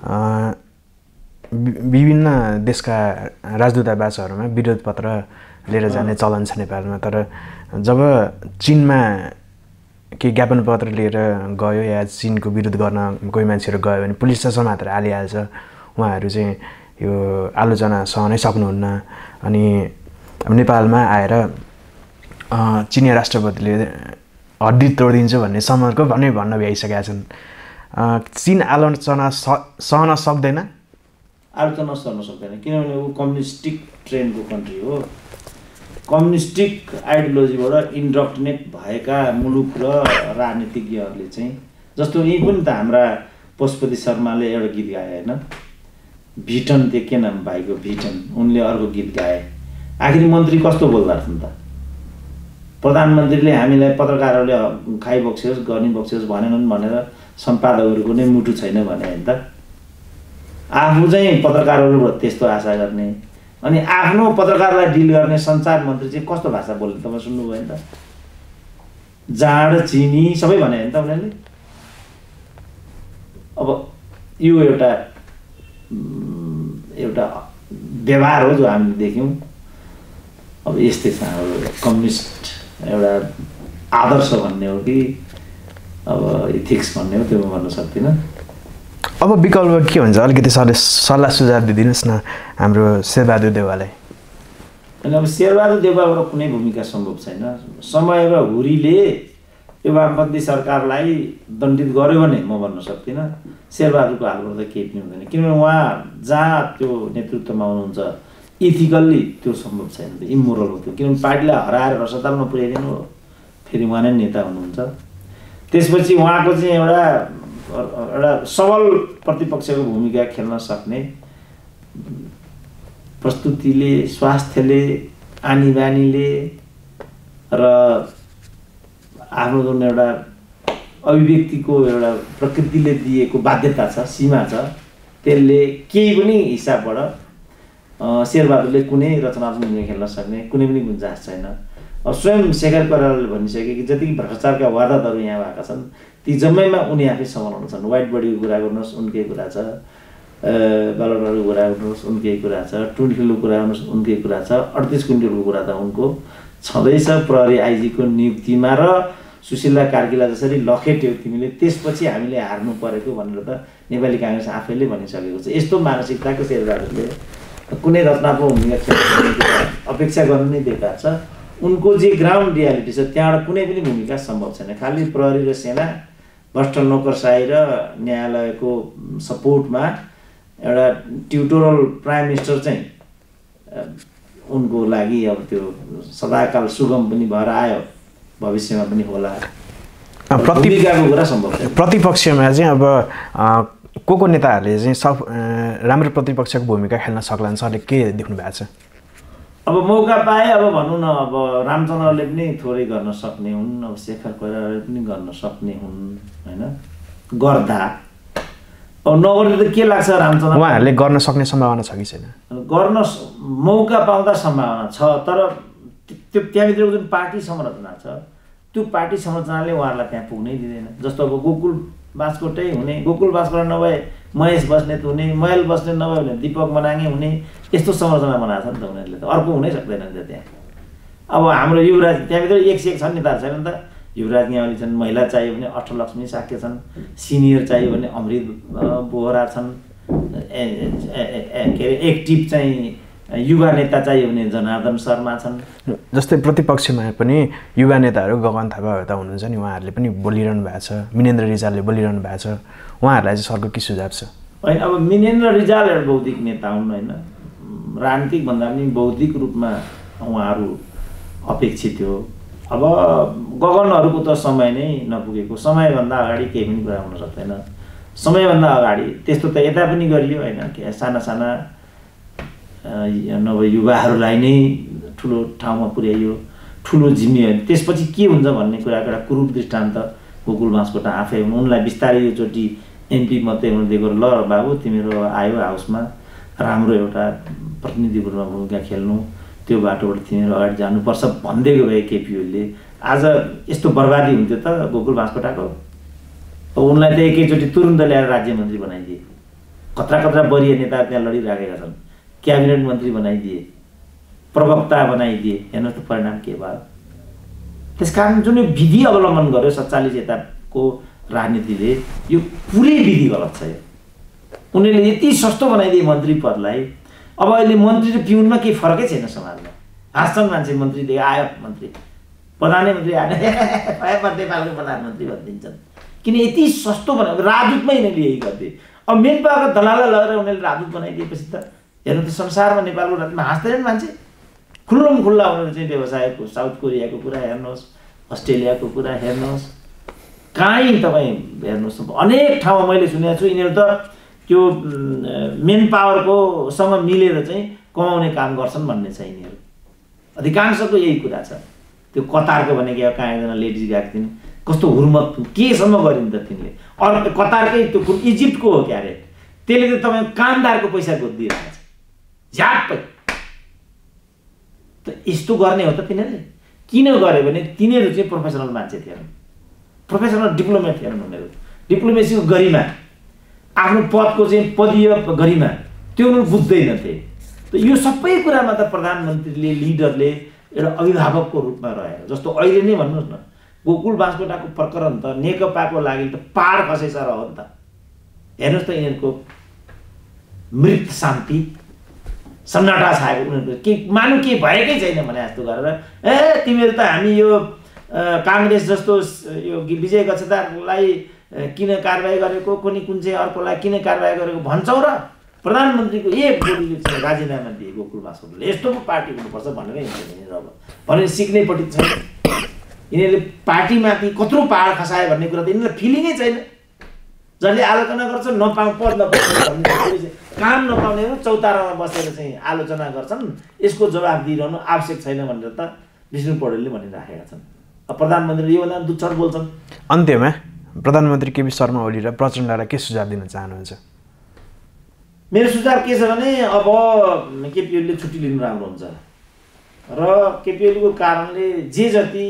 विभिन्न देशका राजदूतावासहरूमा विरोध पत्र लिएर जाने चलन छ नेपालमा। तर जब चीनमा केही ज्ञापन पत्र लिएर गयो या चीनको विरोध गर्न कोही मान्छेहरू गयो भने पुलिसले समातेर हालिहाल्छ। उहाँहरू चाहिँ यो आलोचना सहनै सक्नुहुन्न। अनि नेपालमा आएर चिनिया राष्ट्रपतिले हड्डी तोडिदिन्छु भन्ने सम्मको भन्न भ्याइसकेका छन्। चीन आलोचना सहन सक्दैन, आलोचना सहन सक्दैन, किनभने ऊ कम्युनिस्टिक ट्रेनको कन्ट्री हो। कम्युनिस्टिक आइडियोलोजीबाट इन्डक्ट्रिनेट भएका मुलुक र राजनीतिज्ञहरूले चाहिँ, जस्तो यहीँ पनि त हाम्रा पशुपति शर्माले एउटा गीत गाए होइन, भिटन त्यो के नाम भाइको भिटन, उनले अर्को गीत गाए। आखिर मन्त्री कस्तो बोल्दा थिए त? प्रधानमन्त्रीले हामीलाई पत्रकारहरूले खाइबक्सियोस् गर्निबक्सियोस् भनेनन् भनेर सम्पादकहरूको नै मुटु छैन भने होइन त। आफू चाहिँ पत्रकारहरूबाट त्यस्तो आशा गर्ने, अनि आफ्नो पत्रकारलाई डिल गर्ने सञ्चार मन्त्री चाहिँ कस्तो भाषा बोल्ने तपाईँ सुन्नुभयो नि त? जाँड चिनी सबै भने होइन त उनीहरूले। अब यो एउटा व्यवहार हो जो हामीले देख्यौँ। अब यस्तै छ हाम्रो कम्युनिस्ट एउटा आदर्श भन्ने हो कि अब इथिक्स भन्ने हो, त्यो म भन्न सक्दिनँ। अब विकल्प के हुन्छ अलिकति सल्लाह सुझाव दिइदिनुहोस् न हाम्रो शेरबहादुर देउवालाई। अनि अब शेरबहादुर देउवाबाट कुनै भूमिका सम्भव छैन। समय र हुरीले यो वामपन्थी सरकारलाई दण्डित गर्यो भने म भन्न सक्दिनँ। शेरबहादुरको हालबाट त केही पनि हुँदैन, किनभने उहाँ जहाँ त्यो नेतृत्वमा हुनुहुन्छ इथिकल्ली त्यो सम्भव छैन, त्यो इमोरल हो त्यो। किनभने पार्टीलाई हराएर अस्पतालमा पुर्याइदिनु हो, फेरि उहाँ नै नेता हुनुहुन्छ। त्यसपछि उहाँको चाहिँ एउटा सबल प्रतिपक्षको भूमिका खेल्न सक्ने प्रस्तुतिले, स्वास्थ्यले, आनी बानीले र आफ्नो जुन एउटा अभिव्यक्तिको एउटा प्रकृतिले दिएको बाध्यता छ, सीमा छ, त्यसले केही पनि हिसाबबाट शेरबहादुरले कुनै रचनात्मक भूमिका खेल्न सक्ने कुनै पनि गुन्जाइस छैन। अब स्वयं शेखर कोइरालाले भनिसके कि जति भ्रष्टाचारका वारदातहरू यहाँ भएका छन् ती जम्मैमा उनी आफै सम्हाल्नु छन्। वाइट बडीको कुरा गर्नुहोस् उनकै कुरा छ, बालकहरूको कुरा गर्नुहोस् उनकै कुरा छ, टुन्ठिलो कुरा गर्नुहोस् उनकै कुरा छ, 38 क्विन्टलको कुरा त उनको छँदैछ। प्रहरी आइजीको नियुक्तिमा र सुशीला कार्कीलाई जसरी लखेट्यो तिमीले, त्यसपछि हामीले हार्नु परेको भनेर त नेपाली काङ्ग्रेस आफैले भनिसकेको छ। यस्तो मानसिकताको शेरबहादुरले कुनै रचनात्मक भूमिका खेल्ने अपेक्षा गर्नु नै बेकार छ। उनको जे ग्राउन्ड रियालिटी छ त्यहाँबाट कुनै पनि भूमिका सम्भव छैन। खालि प्रहरी र सेना, भ्रष्ट नोकरशाही र न्यायालयको सपोर्टमा एउटा ट्युटोरल प्राइम मिनिस्टर चाहिँ उनको लागि अब त्यो सदाकाल सुगम पनि भएर आयो, भविष्यमा पनि होला। भूमिकाको कुरा सम्भव छैन। प्रतिपक्षमा चाहिँ अब को नेताहरूले चाहिँ राम्रो प्रतिपक्षको भूमिका खेल्न सक्लान् सरले के देख्नु भएको छ? अब मौका पाए अब भनौँ न, अब रामचन्द्रले पनि थोरै गर्न सक्ने हुन्, अब शेखर कोइरालाले पनि गर्न सक्ने हुन् होइन। गर्दा अब नगर्दा त के लाग्छ रामचन्द्र उहाँहरूले गर्न सक्ने सम्भावना छ कि छैन? गर्न मौका पाउँदा सम्भावना छ, तर त्यो त्यहाँभित्रको जुन पार्टी संरचना छ त्यो पार्टी संरचनाले उहाँहरूलाई त्यहाँ पुग्नै दिँदैन। जस्तो अब गोकुल बास्कोटै हुने, गोकुल बास्कोट नभए महेश बस्नेत हुने, महेश बस्नेत नभए भने दीपक मनाङे हुने, यस्तो संरचना बनाएको छ नि त उनीहरूले। त अर्को हुनै सक्दैन नि त त्यहाँ। अब हाम्रो युवराज त्यहाँभित्र 101 छन् नेताहरू छैन नि त। युवराज न्यावाली छन्, महिला चाहियो भने अष्टलक्ष्मी साक्य छन्, सिनियर चाहियो भने अमृत बोहरा छन्, के अरे एक्टिभ चाहिँ युवा नेता चाहियो भने जनार्दन शर्मा छन्। जस्तै प्रतिपक्षमा पनि युवा नेताहरू गगन थापाहरू त हुनुहुन्छ नि, उहाँहरूले पनि बोलिरहनु भएको छ, मिनेन्द्र रिजालले बोलिरहनु भएको छ। उहाँहरूलाई चाहिँ सरको के सुझाव छ? होइन, अब मिनेन्द्र रिजाल एउटा बौद्धिक नेता हुन् होइन, राजनीतिक भन्दा पनि बौद्धिक रूपमा उहाँहरू अपेक्षित हो। अब गगनहरूको त समय नै नपुगेको, समयभन्दा अगाडि केही पनि कुरा हुन सक्दैन। समयभन्दा अगाडि त्यस्तो त यता पनि गरियो होइन, साना साना नभए युवाहरूलाई नै ठुलो ठाउँमा पुर्याइयो, ठुलो जिम्मेवारी। त्यसपछि के हुन्छ भन्ने कुराको एउटा कुरूप दृष्टान्त गोकुल बास्कोटा आफै हुन्। उनलाई बिस्तारै योचोटि एमपी मात्रै हुन दिएको, ल बाबु तिमीहरू आयो हाउसमा राम्रो एउटा प्रतिनिधिको रूपमा भूमिका खेल्नु, त्यो बाटोबाट तिमीहरू अगाडि जानुपर्छ भन्दै गए केपी ओलीले। आज यस्तो बर्बादी हुन्थ्यो त गोकुल बास्कोटाको? उनलाई त एकैचोटि तुरुन्त ल्याएर राज्य मन्त्री बनाइदिए। कत्रा वरिय नेताहरू त्यहाँ लडिराखेका छन्, क्याबिनेट मन्त्री बनाइदिए, प्रवक्ता बनाइदिए। हेर्नुहोस् त परिणाम के भयो। त्यसकारण जुन विधि अवलम्बन गर्यो 47 यताको राजनीतिले, यो पुरै विधि गलत छ। उनीहरूले यति सस्तो बनाइदिए मन्त्री पदलाई। अब अहिले मन्त्री र पिउनमा केही फरकै छैन समाजमा। हाँस्छन् मान्छे, मन्त्रीले आयो, मन्त्री प्रधानमन्त्री आएन नेपालको प्रधानमन्त्री भनिदिन्छन्। किन यति सस्तो बनायो? राजदूतमै यिनीहरूले यही गर्थे। अब मेन पावरको दलाललाई लगेर उनीहरूले राजदूत बनाइदिएपछि त हेर्नु त संसारमा नेपालको राजनीतिमा हाँस्दैनन् मान्छे। खुल्लम खुल्ला उनीहरू चाहिँ व्यवसायको, साउथ कोरियाको कुरा हेर्नुहोस्, अस्ट्रेलियाको कुरा हेर्नुहोस्, कहीँ तपाईँ हेर्नुहोस्। अनेक ठाउँमा मैले सुनेको छु यिनीहरू त त्यो मेन पावरको सँग मिलेर चाहिँ कमाउने काम गर्छन् भन्ने छ यिनीहरू। अधिकांशको यही कुरा छ। त्यो कतारको भनेको अब कहाँ एकजना लेडिज गएको थिइन्, कस्तो हुर्मत केसम्म गरिन् त तिनले। अर्को कतारकै त्यो कुन इजिप्टको हो क्या अरे, त्यसले त तपाईँ कामदारको पैसा दिइरहेको छ झ्याप्पै। त यस्तो गर्ने हो त तिनीहरूले? किन गरे भने तिनीहरू चाहिँ प्रोफेसनल मान्छे थिएनन्, प्रोफेसनल डिप्लोमेट थिएनन्। उनीहरू डिप्लोमेसीको गरिमा, आफ्नो पदको चाहिँ पदीय गरिमा त्यो उनीहरू बुझ्दैनथे। त यो सबै कुरामा त प्रधानमन्त्रीले, लिडरले एउटा अभिभावकको रूपमा रहेर, जस्तो अहिले नै भन्नुहोस् न गोकुल बास्कोटाको प्रकरण त नेकपाको लागि त पार खसेछ र हो नि त। हेर्नुहोस् त यिनीहरूको मृत शान्ति, सन्नाटा छाएको। उनीहरूको के मानु के भएकै छैन भने जस्तो गरेर तिमीहरू त हामी यो काङ्ग्रेस जस्तो यो विजय गच्छतारलाई किन कारबाही गरेको, कुनै कुन चाहिँ अर्कोलाई किन कारबाही गरेको भन्छौ र प्रधानमन्त्रीको एक बोलीले चाहिँ राजीनामा दिए गोकुल बास्कोटाले। यस्तो पो पार्टी हुनुपर्छ भनेर हिँड्दैन अब भनेर सिक्नैपट्टि छैन। यिनीहरूले पार्टीमाथि कत्रो पाहाड खसायो भन्ने कुरा त यिनीहरूलाई फिलिङै छैन। जसले आलोचना गर्छ पद नपाउने, काम नपाउनेहरू चौतारामा बसेर चाहिँ आलोचना गर्छन्, यसको जवाब दिइरहनु आवश्यक छैन भनेर त विष्णु पौडेलले भनिराखेका छन्। अब प्रधानमन्त्रीले योभन्दा दुच्छर बोल्छन्। अन्त्यमा प्रधानमन्त्री केपी शर्मा ओली र प्रचण्डलाई के सुझाव दिन चाहनुहुन्छ? मेरो सुझाव के छ भने अब केपी ओलीले छुट्टी लिनु राम्रो हुन्छ र केपी ओलीको कारणले जे जति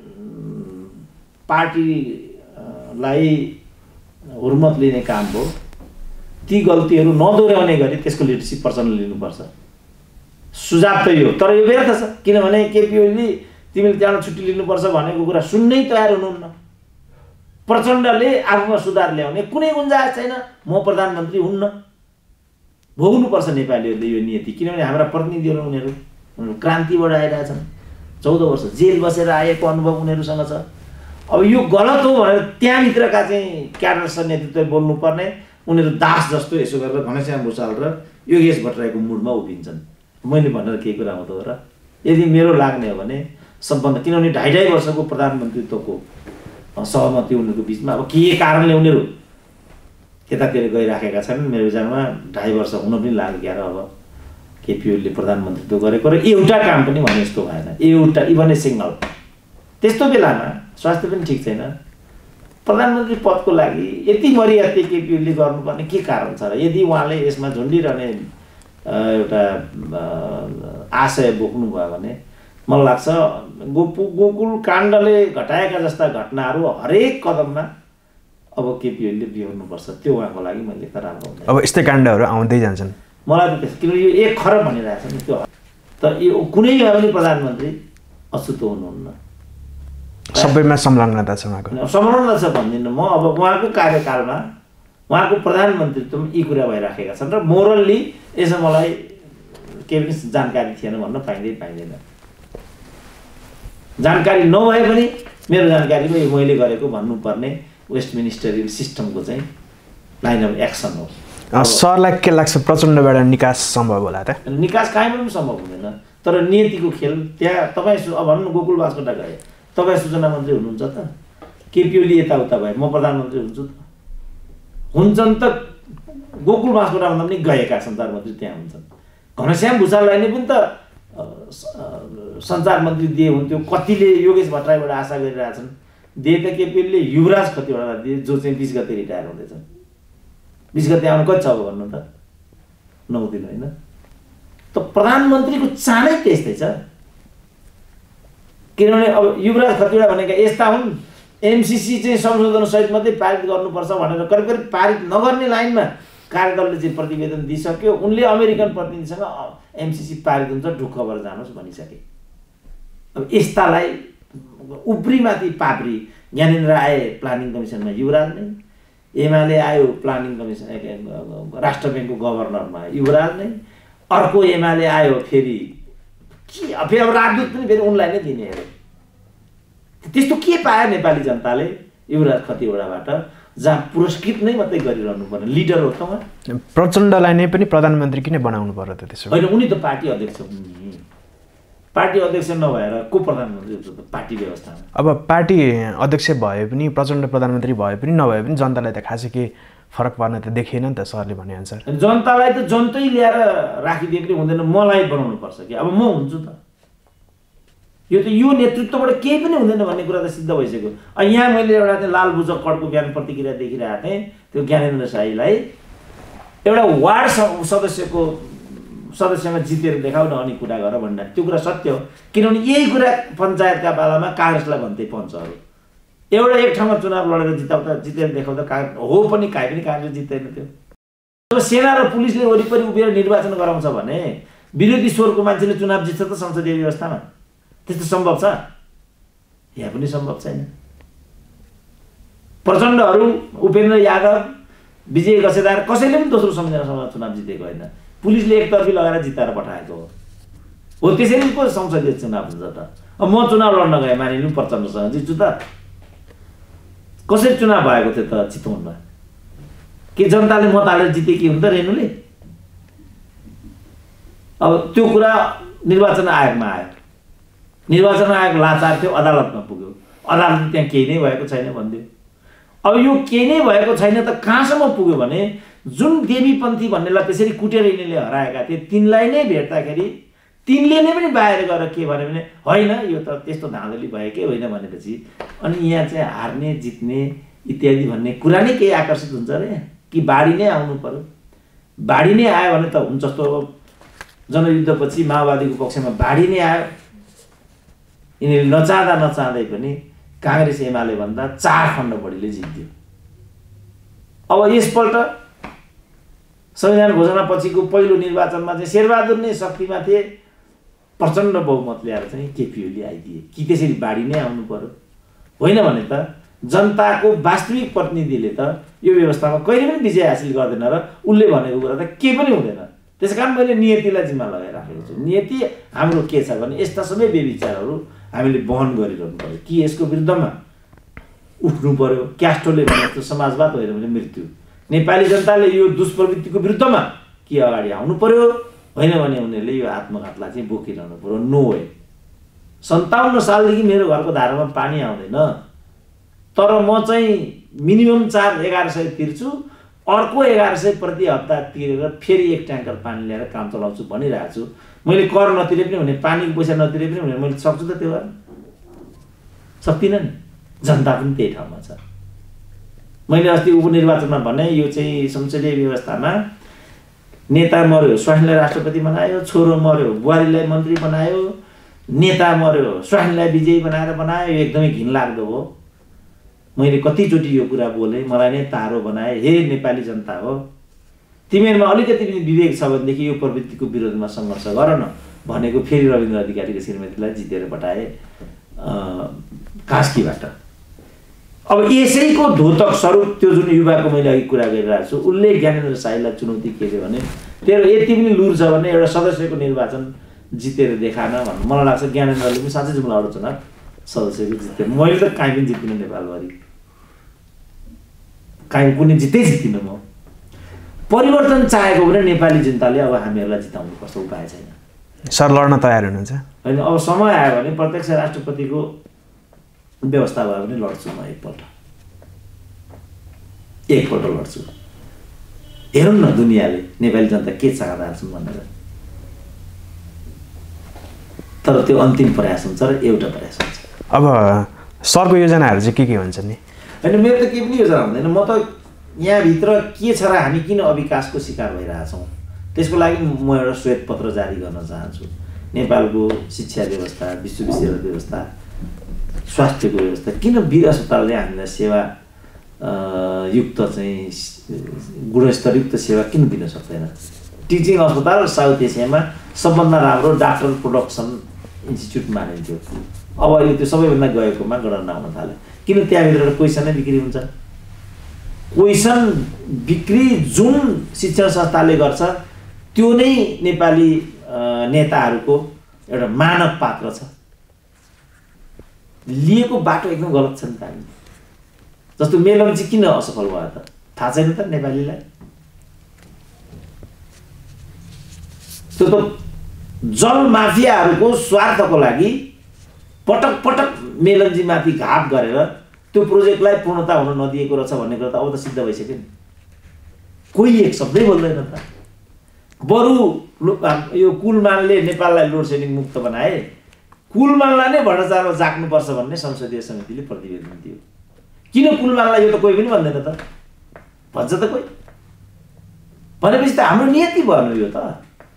पार्टीलाई हुर्मत लिने काम हो ती गल्तीहरू नदोहोऱ्याउने गरी त्यसको लिडरसिप पर्सनले लिनुपर्छ। सुझाव त यो, तर यो व्यर्थ छ। किनभने केपी ओली तिमीले त्यहाँबाट छुट्टी लिनुपर्छ भनेको कुरा सुन्नै तयार हुनुहुन्न। प्रचण्डले आफूमा सुधार ल्याउने कुनै गुन्जाइस छैन। म प्रधानमन्त्री हुन्न, भोग्नुपर्छ नेपालीहरूले यो नियति। किनभने हाम्रा प्रतिनिधिहरू उनीहरू क्रान्तिबाट आइरहेछन्, 14 वर्ष जेल बसेर आएको अनुभव उनीहरूसँग छ। अब यो गलत हो भनेर त्यहाँभित्रका चाहिँ क्याडर नेतृत्व बोल्नुपर्ने, उनीहरू दास जस्तो यसो गरेर घनश्याम भुषाल र योगेश भट्टराईको मुडमा उभिन्छन्। मैले भनेर केही कुरा हुँदो र यदि मेरो लाग्ने हो भने सम्बन्ध, किनभने 2.5 वर्षको प्रधानमन्त्रीत्वको सहमति उनीहरूको बिचमा अब के कारणले उनीहरू त्यतातिर गइराखेका छन्। मेरो विचारमा 2.5 वर्ष हुन पनि लाग्यो क्या र अब केपी ओलीले प्रधानमन्त्रीत्व गरेको र एउटा काम पनि भने जस्तो भएन। एउटा इभन ए सिङ्गल त्यस्तो बेलामा स्वास्थ्य पनि ठिक छैन। प्रधानमन्त्री पदको लागि यति मरियाते केपी ओलीले गर्नुपर्ने के कारण छ र? यदि उहाँले यसमा झुन्डिरहने एउटा आशय बोक्नु भयो भने मलाई लाग्छ गोकुल काण्डले घटाएका जस्ता घटनाहरू हरेक कदममा अब केपी ओलीले बिहोर्नुपर्छ। त्यो उहाँको लागि मैले त राम्रो हुँदैन। अब यस्तै काण्डहरू आउँदै जान्छन् मलाई त त्यस्तो, किनभने यो 1 खरब भनिरहेको छ नि त्यो। त यो कुनै पनि प्रधानमन्त्री अछुतो हुनुहुन्न, सबैमा संलग्नता छ उहाँको। संलग्नता छ भन्दिनँ म। अब उहाँको कार्यकालमा उहाँको प्रधानमन्त्रीत्वमा यी कुरा भइराखेका छन् र मोरल्ली यसमा मलाई केही पनि जानकारी थिएन भन्न पाइँदैन। जानकारी नभए पनि मेरो जानकारीमा यो मैले गरेको भन्नुपर्ने वेस्टमिनिस्टरियल सिस्टमको चाहिँ लाइन अफ एक्सन हो। सरलाई के लाग्छ प्रचण्डबाट निकास सम्भव होला त? निकास काहीँबाट पनि सम्भव हुँदैन, तर नियतिको खेल त्यहाँ। तपाईँ अब भन्नु गोकुल बास्कोटा गए, तपाईँ सूचना मन्त्री हुनुहुन्छ त, केपी ओली यताउता भए, म प्रधानमन्त्री हुन्छु त, हुन्छन् त। गोकुल बास्कोटाभन्दा पनि गएका सञ्चार मन्त्री त्यहाँ हुन्छन्। घनश्याम भुषाललाई नै पनि त सञ्चार मन्त्री दिए हुन्थ्यो। कतिले योगेश भट्टराईबाट आशा गरिरहेछन्, दिए त केपी ओलीले युवराज खतिवडालाई दिए, जो चाहिँ 20 गते रिटायर हुँदैछन्। 20 गते आउनु कति छ अब भन्नु त? 9 दिन होइन त। प्रधानमन्त्रीको चालै त्यस्तै छ। किनभने अब युवराज खतिवडा भनेका यस्ता हुन्, एमसीसी चाहिँ संशोधन सहित मात्रै पारित गर्नुपर्छ भनेर करिब करिब पारित नगर्ने लाइनमा कार्यदलले चाहिँ प्रतिवेदन दिइसक्यो। उनले अमेरिकन प्रतिनिधिसँग एमसीसी पारित हुन्छ ढुक्क भएर जानुहोस् भनिसके। अब यस्तालाई उप्रीमाथि पाप्री ज्ञानेन्द्र आए प्लानिङ कमिसनमा युवराज नै, एमाले आयो प्लानिङ कमिसन राष्ट्र ब्याङ्कको गभर्नरमा युवराज नै, अर्को एमाले आयो फेरि अब राजदूत पनि फेरि उनलाई नै दिने अरे। त्यस्तो के पायो नेपाली जनताले युवराज खतिवडाबाट जहाँ पुरस्कृत नै मात्रै गरिरहनु पर्ने लिडर हो त उहाँ। प्रचण्डलाई नै पनि प्रधानमन्त्री किन बनाउनु पर्यो त त्यसो? होइन, उनी त पार्टी अध्यक्ष हुन्। पार्टी अध्यक्ष नभएर को प्रधानमन्त्री हुन्छ त पार्टी व्यवस्थामा? अब पार्टी अध्यक्ष भए पनि प्रचण्ड प्रधानमन्त्री भए पनि नभए पनि जनतालाई त खासै के फरक पर्न त देखिएन नि त सरले भनेअनुसार। जनतालाई त जन्तै ल्याएर राखिदिए पनि हुँदैन, मलाई बनाउनु पर्छ कि अब म हुन्छु त। यो नेतृत्वबाट केही पनि हुँदैन भन्ने कुरा त सिद्ध भइसक्यो। यहाँ मैले एउटा चाहिँ लालबुजक कडको बिहान प्रतिक्रिया देखिरहेको थिएँ। त्यो ज्ञानेन्द्र शाहीलाई एउटा वार्ड सदस्यमा जितेर देखाउन अनि कुरा गर भन्दा त्यो कुरा सत्य हो। किनभने यही कुरा पञ्चायतका बेलामा काङ्ग्रेसलाई भन्थे पञ्चहरू, एउटा एक ठाउँमा चुनाव लडेर जितेर देखाउँदा काङ्ग्रेस हो पनि काहीँ पनि काङ्ग्रेस जित्दैन थियो। अब सेना र पुलिसले वरिपरि उभिएर निर्वाचन गराउँछ भने विरोधी स्वरको मान्छेले चुनाव जित्छ त संसदीय व्यवस्थामा? त्यस्तो सम्भव छ? यहाँ पनि सम्भव छैन। प्रचण्डहरू, उपेन्द्र यादव, विजय गसेदार कसैले पनि दोस्रो संविधानसभामा चुनाव जितेको होइन। पुलिसले एकतर्फी लगाएर जिताएर पठाएको हो। त्यसरी पो संसदीय चुनाव हुन्छ त? अब म चुनाव लड्न गएँ मानिलिउँ प्रचण्डसँग जित्छु त? कसरी चुनाव भएको थियो त चितवनमा? के जनताले मत हालेर जितेकी हुन् त रेणुले? अब त्यो कुरा निर्वाचन आयोगमा आयो। निर्वाचन आयोग लाचार थियो, अदालतमा पुग्यो। अदालतले त्यहाँ केही नै भएको छैन भनिदियो। अब यो केही नै भएको छैन त कहाँसम्म पुग्यो भने जुन देवीपन्थी भन्नेलाई त्यसरी कुटेर यिनीले हराएका थिए तिनलाई नै भेट्दाखेरि तिनले नै पनि बाहिर गएर के भन्यो भने होइन यो त त्यस्तो धाँधली भएकै होइन भनेपछि अनि यहाँ चाहिँ हार्ने जित्ने इत्यादि भन्ने कुरा नै केही आकर्षित हुन्छ अरे कि बाढी नै आउनु पर्यो? बाढी नै आयो भने त हुन्छ जस्तो जनयुद्धपछि माओवादीको पक्षमा बाढी नै आयो। यिनीहरूले नचाहँदै पनि काङ्ग्रेस एमाले भन्दा 4 खण्ड बढीले जित्यो। अब यसपल्ट संविधान घोषणा पछिको पहिलो निर्वाचनमा चाहिँ शेरबहादुर नै शक्तिमा थिए, प्रचण्ड बहुमत ल्याएर चाहिँ केपी ओली आइदिए कि त्यसरी बाढी नै आउनु पर्यो? होइन भने त जनताको वास्तविक प्रतिनिधिले त यो व्यवस्थामा कहिले पनि विजय हासिल गर्दैन र उसले भनेको कुरा त केही पनि हुँदैन। त्यसकारण मैले नियतिलाई जिम्मा लगाइराखेको छु। नियति हाम्रो के छ भने यस्ता सबै बेविचारहरू हामीले वहन गरिरहनु पर्यो कि यसको विरुद्धमा उठ्नु पर्यो। क्यास्ट्रोले भनेको समाजवाद होइन भने मृत्यु। नेपाली जनताले यो दुष्प्रवृत्तिको विरुद्धमा के अगाडि आउनु पर्यो, होइन भने उनीहरूले यो आत्मघातलाई चाहिँ बोकिरहनु पर्यो। No way. 57 सालदेखि मेरो घरको धारामा पानी आउँदैन, तर म चाहिँ मिनिमम 1100 तिर्छु, अर्को 1100 प्रति हप्ता तिरेर फेरि 1 ट्याङ्कर पानी ल्याएर काम चलाउँछु भनिरहेको छु। मैले कर नतिरे पनि हुने, पानीको पैसा नतिरे पनि हुने, मैले सक्छु त त्यो गर्न? सक्दिनँ नि। जनता पनि त्यही ठाउँमा छ। मैले अस्ति उपनिर्वाचनमा भने यो चाहिँ संसदीय व्यवस्थामा नेता मर्यो स्वास्नीलाई राष्ट्रपति बनायो, छोरो मर्यो बुहारीलाई मन्त्री बनायो, नेता मर्यो स्वास्नीलाई विजयी बनाएर बनायो। यो एकदमै घिनलाग्दो हो। मैले कतिचोटि यो कुरा बोलेँ, मलाई नै तारो बनाए। हे नेपाली जनता हो, तिमीहरूमा अलिकति पनि विवेक छ भनेदेखि यो प्रवृत्तिको विरोधमा सङ्घर्ष गर न भनेको फेरि रविन्द्र अधिकारीको श्रीमतीलाई जितेर पठाए कास्कीबाट। अब यसैको द्योतक स्वरूप त्यो जुन युवाको मैले अघि कुरा गरिरहेको छु उसले ज्ञानेन्द्र शाहीलाई चुनौती के दियो भने तेरो यति पनि लुर छ भने एउटा सदस्यको निर्वाचन जितेर देखान भन्नु। मलाई लाग्छ ज्ञानेन्द्रले पनि साँच्चै जुम्ला अरू चुनाव सदस्यको जिते। मैले त काहीँ पनि जित्दिनँ नेपालभरि, काहीँ कुनै जित्दिनँ म। परिवर्तन चाहेको भने नेपाली जनताले अब हामीहरूलाई जिताउनुपर्छ, उपाय छैन। सर लड्न तयार हुनुहुन्छ? होइन, अब समय आयो भने प्रत्यक्ष राष्ट्रपतिको व्यवस्था भयो भने लड्छु म। एकपल्ट लड्छु। हेरौँ न दुनियाँले नेपाली जनता के चाहँदा छन् भनेर। तर त्यो अन्तिम प्रयास हुन्छ र एउटा प्रयास हुन्छ। अब सरको योजनाहरू चाहिँ के हुन्छ नि? होइन, मेरो त केही पनि योजना हुँदैन। म त यहाँभित्र के छ र हामी किन अविकासको शिकार भइरहेछौँ त्यसको लागि म एउटा श्वेत पत्र जारी गर्न चाहन्छु। नेपालको शिक्षा व्यवस्था, विश्वविद्यालय व्यवस्था स्वास्थ्यको व्यवस्था किन वीर अस्पतालले हामीलाई सेवा युक्त चाहिँ गुणस्तरयुक्त सेवा किन दिन सक्दैन? टिचिङ अस्पताल साउथ एसियामा सबभन्दा राम्रो डाक्टर प्रोडक्सन इन्स्टिच्युट मानिन्थ्यो। अब अहिले त्यो सबैभन्दा गएकोमा गणना हुन थाल्यो। किन त्यहाँभित्र क्वेसनै बिक्री हुन्छ? क्वेसन बिक्री जुन शिक्षण संस्थाले गर्छ त्यो नै नेपाली नेताहरूको एउटा मानक पात्र छ। लिएको बाटो एकदम गलत छ नि त। हामी जस्तो मेलम्ची किन असफल भयो त थाहा छैन त नेपालीलाई? त्यो त जल माफियाहरूको स्वार्थको लागि पटक पटक मेलम्चीमाथि घात गरेर त्यो प्रोजेक्टलाई पूर्णता हुन नदिएको रहेछ भन्ने कुरा त अब त सिद्ध भइसक्यो नि। कोही एक शब्दै बोल्दैन त। बरु यो कुलमानले नेपाललाई लोड सेडिङ मुक्त बनाए, कुलमानलाई नै भ्रष्टाचारमा जाग्नुपर्छ भन्ने संसदीय समितिले प्रतिवेदन दियो। किन कुलमानलाई? यो त कोही पनि भन्दैन त। भन्छ त कोही? भनेपछि त हाम्रो नियति भन्नु यो त।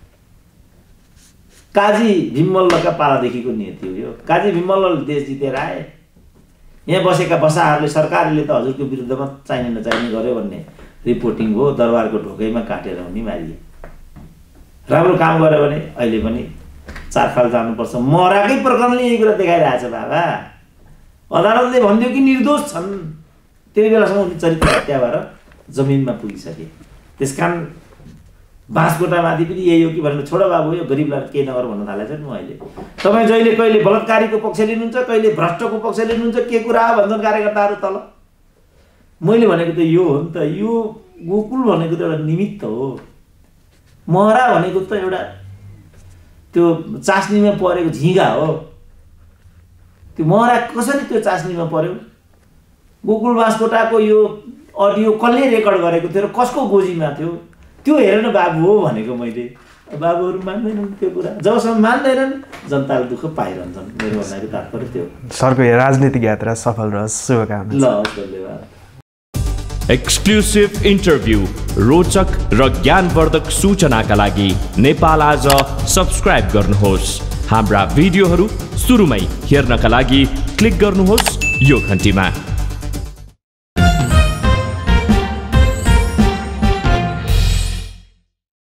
काजी भीममल्लका पालादेखिको नियति हो यो। काजी भीममल्लले देश जितेर आए, यहाँ बसेका बसाहरूले सरकारले त हजुरको विरुद्धमा चाहिने नचाहिने गर्यो भन्ने रिपोर्टिङ हो। दरबारको ढोकैमा काटेर उनी मारिए। राम्रो काम गर्यो भने अहिले पनि चारखाल जानुपर्छ। महराकै प्रकरणले यही कुरा देखाइरहेछ बाबा। अदालतले भन्थ्यो कि निर्दोष छन्, त्यति बेलासम्म उनी चरित्र हत्या भएर जमिनमा पुगिसके। त्यसकारण बाँसकोटामाथि पनि यही हो कि भनेर छोड बाबु यो गरिबलाई केही नगर भन्न थालेछ नि अहिले। तपाईँ जहिले कहिले बलात्कारीको पक्ष लिनुहुन्छ, कहिले भ्रष्टको पक्ष लिनुहुन्छ, के कुरा हो भन्छन् कार्यकर्ताहरू तल। मैले भनेको त यो हो नि त। यो गोकुल भनेको त एउटा निमित्त हो। महरा भनेको त एउटा त्यो चास्नीमा परेको झिँगा हो। त्यो महरा कसरी त्यो चास्नीमा पर्यो? गोकुल बाँसकोटाको यो अडियो कसले रेकर्ड गरेको थियो र कसको गोजीमा थियो त्यो हेर न बाबु हो भनेको मैले। बाबुहरू मान्दैनन् त्यो कुरा। जबसम्म मान्दैनन् जनताले दुःख पाइरहन्छन्। मेरो भन्नाको तात्पर्य त्यो। सरको राजनीतिक यात्रा सफल रहोस्, शुभकामना। ल धन्यवाद। एक्सक्लुसिभ इन्टरभ्यू, रोचक र ज्ञानवर्धक सूचनाका लागि नेपाल आज सब्स्क्राइब गर्नुहोस्। हाम्रा भिडियोहरू सुरुमै हेर्नका लागि क्लिक गर्नुहोस् यो घन्टीमा।